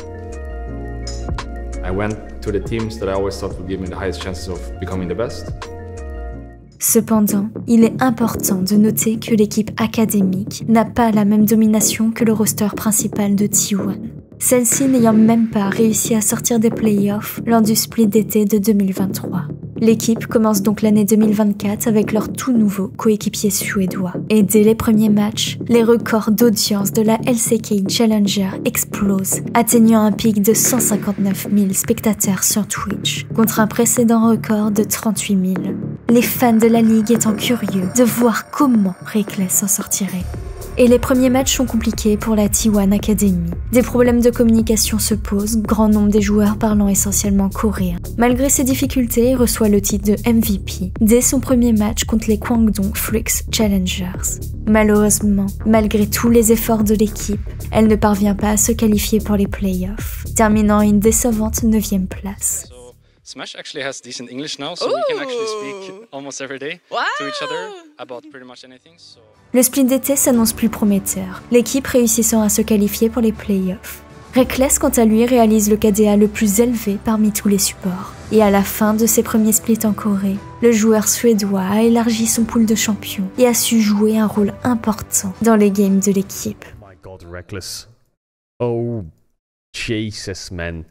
I went to the teams that I always thought would give me the highest chances of becoming the best. Cependant, il est important de noter que l'équipe académique n'a pas la même domination que le roster principal de T un. Celle-ci n'ayant même pas réussi à sortir des playoffs lors du split d'été de deux mille vingt-trois. L'équipe commence donc l'année deux mille vingt-quatre avec leur tout nouveau coéquipier suédois. Et dès les premiers matchs, les records d'audience de la L C K Challenger explosent, atteignant un pic de cent cinquante-neuf mille spectateurs sur Twitch, contre un précédent record de trente-huit mille. Les fans de la ligue étant curieux de voir comment Reckless s'en sortirait. Et les premiers matchs sont compliqués pour la T un Academy. Des problèmes de communication se posent, grand nombre des joueurs parlant essentiellement coréen. Malgré ces difficultés, il reçoit le titre de M V P dès son premier match contre les Kwangdong Freaks Challengers. Malheureusement, malgré tous les efforts de l'équipe, elle ne parvient pas à se qualifier pour les playoffs, terminant une décevante neuvième place. Smash actually has decent English now, so Ooh. we can actually speak almost every day wow. to each other about pretty much anything. So. Le split d'été s'annonce plus prometteur, l'équipe réussissant à se qualifier pour les playoffs. Reckless, quant à lui, réalise le K D A le plus élevé parmi tous les supports. Et à la fin de ses premiers splits en Corée, le joueur suédois a élargi son pool de champions et a su jouer un rôle important dans les games de l'équipe. Oh my God, Reckless. Oh, Jesus, man.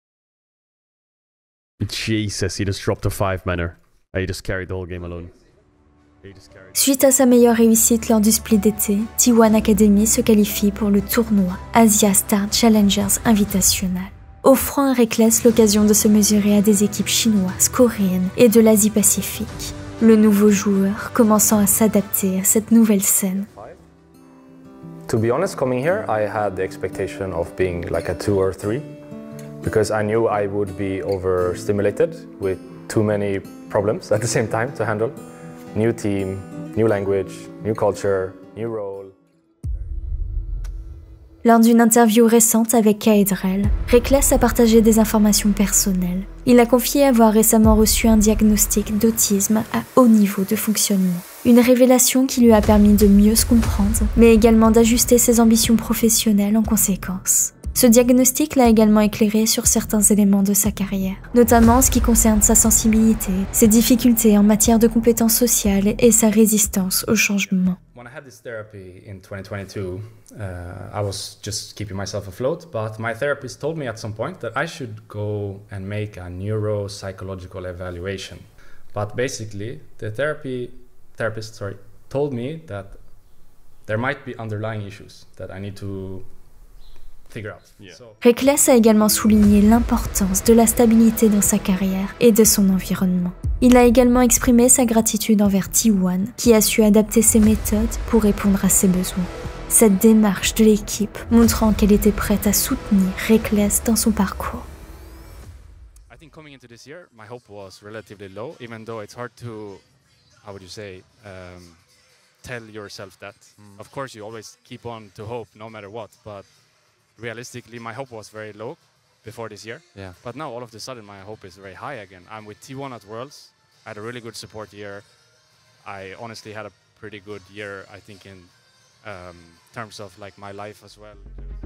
Jesus, he just dropped a five-manner. He just carried the whole game alone. Suite à sa meilleure réussite lors du split d'été, T un Academy se qualifie pour le tournoi Asia Star Challengers Invitational, offrant à Reckless l'occasion de se mesurer à des équipes chinoises, coréennes et de l'Asie-Pacifique. Le nouveau joueur commençant à s'adapter à cette nouvelle scène. To be honest, coming here, I had the expectation of being like a two or three. Because I knew I would be overstimulated with too many problems at the same time to handle. New team, new language, new culture, new role. Lors d'une interview récente avec Kaedrel, Reckless a partagé des informations personnelles. Il a confié avoir récemment reçu un diagnostic d'autisme à haut niveau de fonctionnement. Une révélation qui lui a permis de mieux se comprendre, mais également d'ajuster ses ambitions professionnelles en conséquence. Ce diagnostic l'a également éclairé sur certains éléments de sa carrière, notamment en ce qui concerne sa sensibilité, ses difficultés en matière de compétences sociales et sa résistance au changement. When I had this therapy in twenty twenty-two, uh, I was just keeping myself afloat, but my therapist told me at some point that I should go and make a neuropsychological evaluation. But basically, the therapy therapist, sorry, told me that there might be underlying issues that I need to Reckless a également souligné l'importance de la stabilité dans sa carrière et de son environnement. Il a également exprimé sa gratitude envers T un, qui a su adapter ses méthodes pour répondre à ses besoins. Cette démarche de l'équipe montrant qu'elle était prête à soutenir Reckless dans son parcours. I think coming into this year, my hope was relatively low, even though it's hard to, how would you say, um, tell yourself that. Mm. Of course, you always keep on to hope, no matter what, but realistically, my hope was very low before this year. Yeah. But now, all of a sudden, my hope is very high again. I'm with T one at Worlds. I had a really good support year. I honestly had a pretty good year, I think, in um, terms of like my life as well.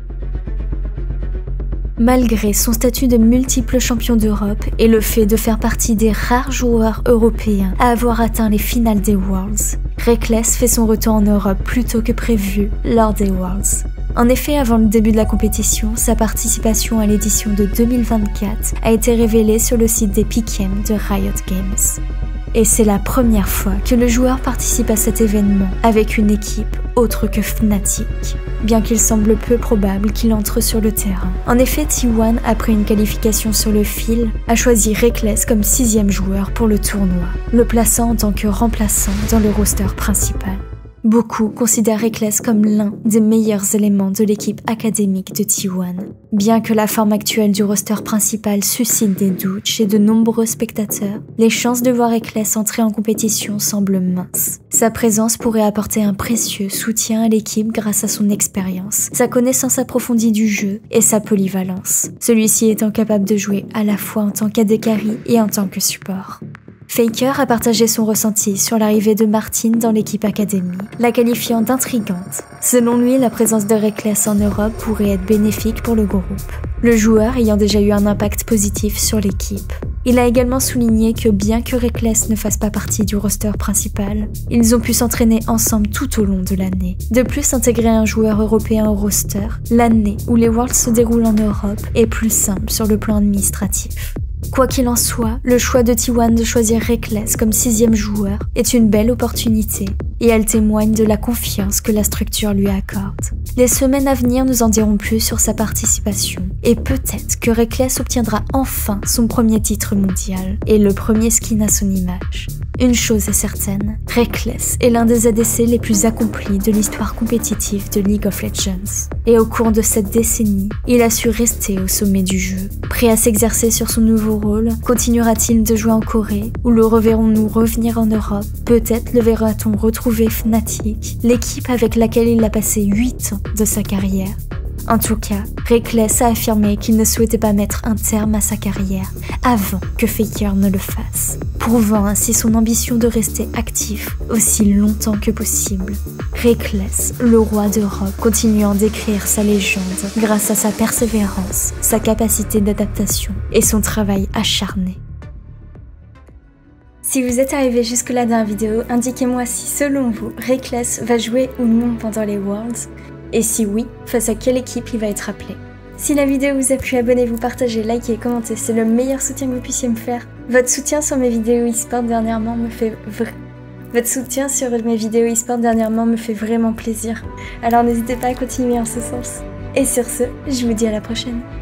Malgré son statut de multiple champion d'Europe et le fait de faire partie des rares joueurs européens à avoir atteint les finales des Worlds, Reckless fait son retour en Europe plus tôt que prévu lors des Worlds. En effet, avant le début de la compétition, sa participation à l'édition de deux mille vingt-quatre a été révélée sur le site des P K M de Riot Games. Et c'est la première fois que le joueur participe à cet événement avec une équipe autre que Fnatic. bien qu'il semble peu probable qu'il entre sur le terrain. En effet, T un, après une qualification sur le fil, a choisi Reckless comme sixième joueur pour le tournoi, le plaçant en tant que remplaçant dans le roster principal. Beaucoup considèrent Reckless comme l'un des meilleurs éléments de l'équipe académique de T un. Bien que la forme actuelle du roster principal suscite des doutes chez de nombreux spectateurs, les chances de voir Reckless entrer en compétition semblent minces. Sa présence pourrait apporter un précieux soutien à l'équipe grâce à son expérience, sa connaissance approfondie du jeu et sa polyvalence, celui-ci étant capable de jouer à la fois en tant qu'A D carry et en tant que support. Faker a partagé son ressenti sur l'arrivée de Martin dans l'équipe Academy, la qualifiant d'intrigante. Selon lui, la présence de Reckless en Europe pourrait être bénéfique pour le groupe, le joueur ayant déjà eu un impact positif sur l'équipe. Il a également souligné que bien que Reckless ne fasse pas partie du roster principal, ils ont pu s'entraîner ensemble tout au long de l'année. De plus, intégrer un joueur européen au roster, l'année où les Worlds se déroulent en Europe, est plus simple sur le plan administratif. Quoi qu'il en soit, le choix de T un de choisir Reckless comme sixième joueur est une belle opportunité et elle témoigne de la confiance que la structure lui accorde. Les semaines à venir nous en diront plus sur sa participation et peut-être que Reckless obtiendra enfin son premier titre mondial et le premier skin à son image. Une chose est certaine, Reckless est l'un des A D C les plus accomplis de l'histoire compétitive de League of Legends. Et au cours de cette décennie, il a su rester au sommet du jeu. Prêt à s'exercer sur son nouveau rôle, continuera-t-il de jouer en Corée ou le reverrons-nous revenir en Europe? Peut-être le verra-t-on retrouver Fnatic, l'équipe avec laquelle il a passé huit ans de sa carrière. En tout cas, Reckless a affirmé qu'il ne souhaitait pas mettre un terme à sa carrière avant que Faker ne le fasse, prouvant ainsi son ambition de rester actif aussi longtemps que possible. Reckless, le roi d'Europe, continuant d'écrire sa légende grâce à sa persévérance, sa capacité d'adaptation et son travail acharné. Si vous êtes arrivé jusque-là dans la vidéo, indiquez-moi si selon vous, Reckless va jouer ou non pendant les Worlds. Et si oui, face à quelle équipe il va être appelé. Si la vidéo vous a plu, abonnez-vous, partagez, likez, commentez, c'est le meilleur soutien que vous puissiez me faire. Votre soutien sur mes vidéos e-sport dernièrement me fait vra... Votre soutien sur mes vidéos e-sport dernièrement me fait vraiment plaisir. Alors n'hésitez pas à continuer en ce sens. Et sur ce, je vous dis à la prochaine.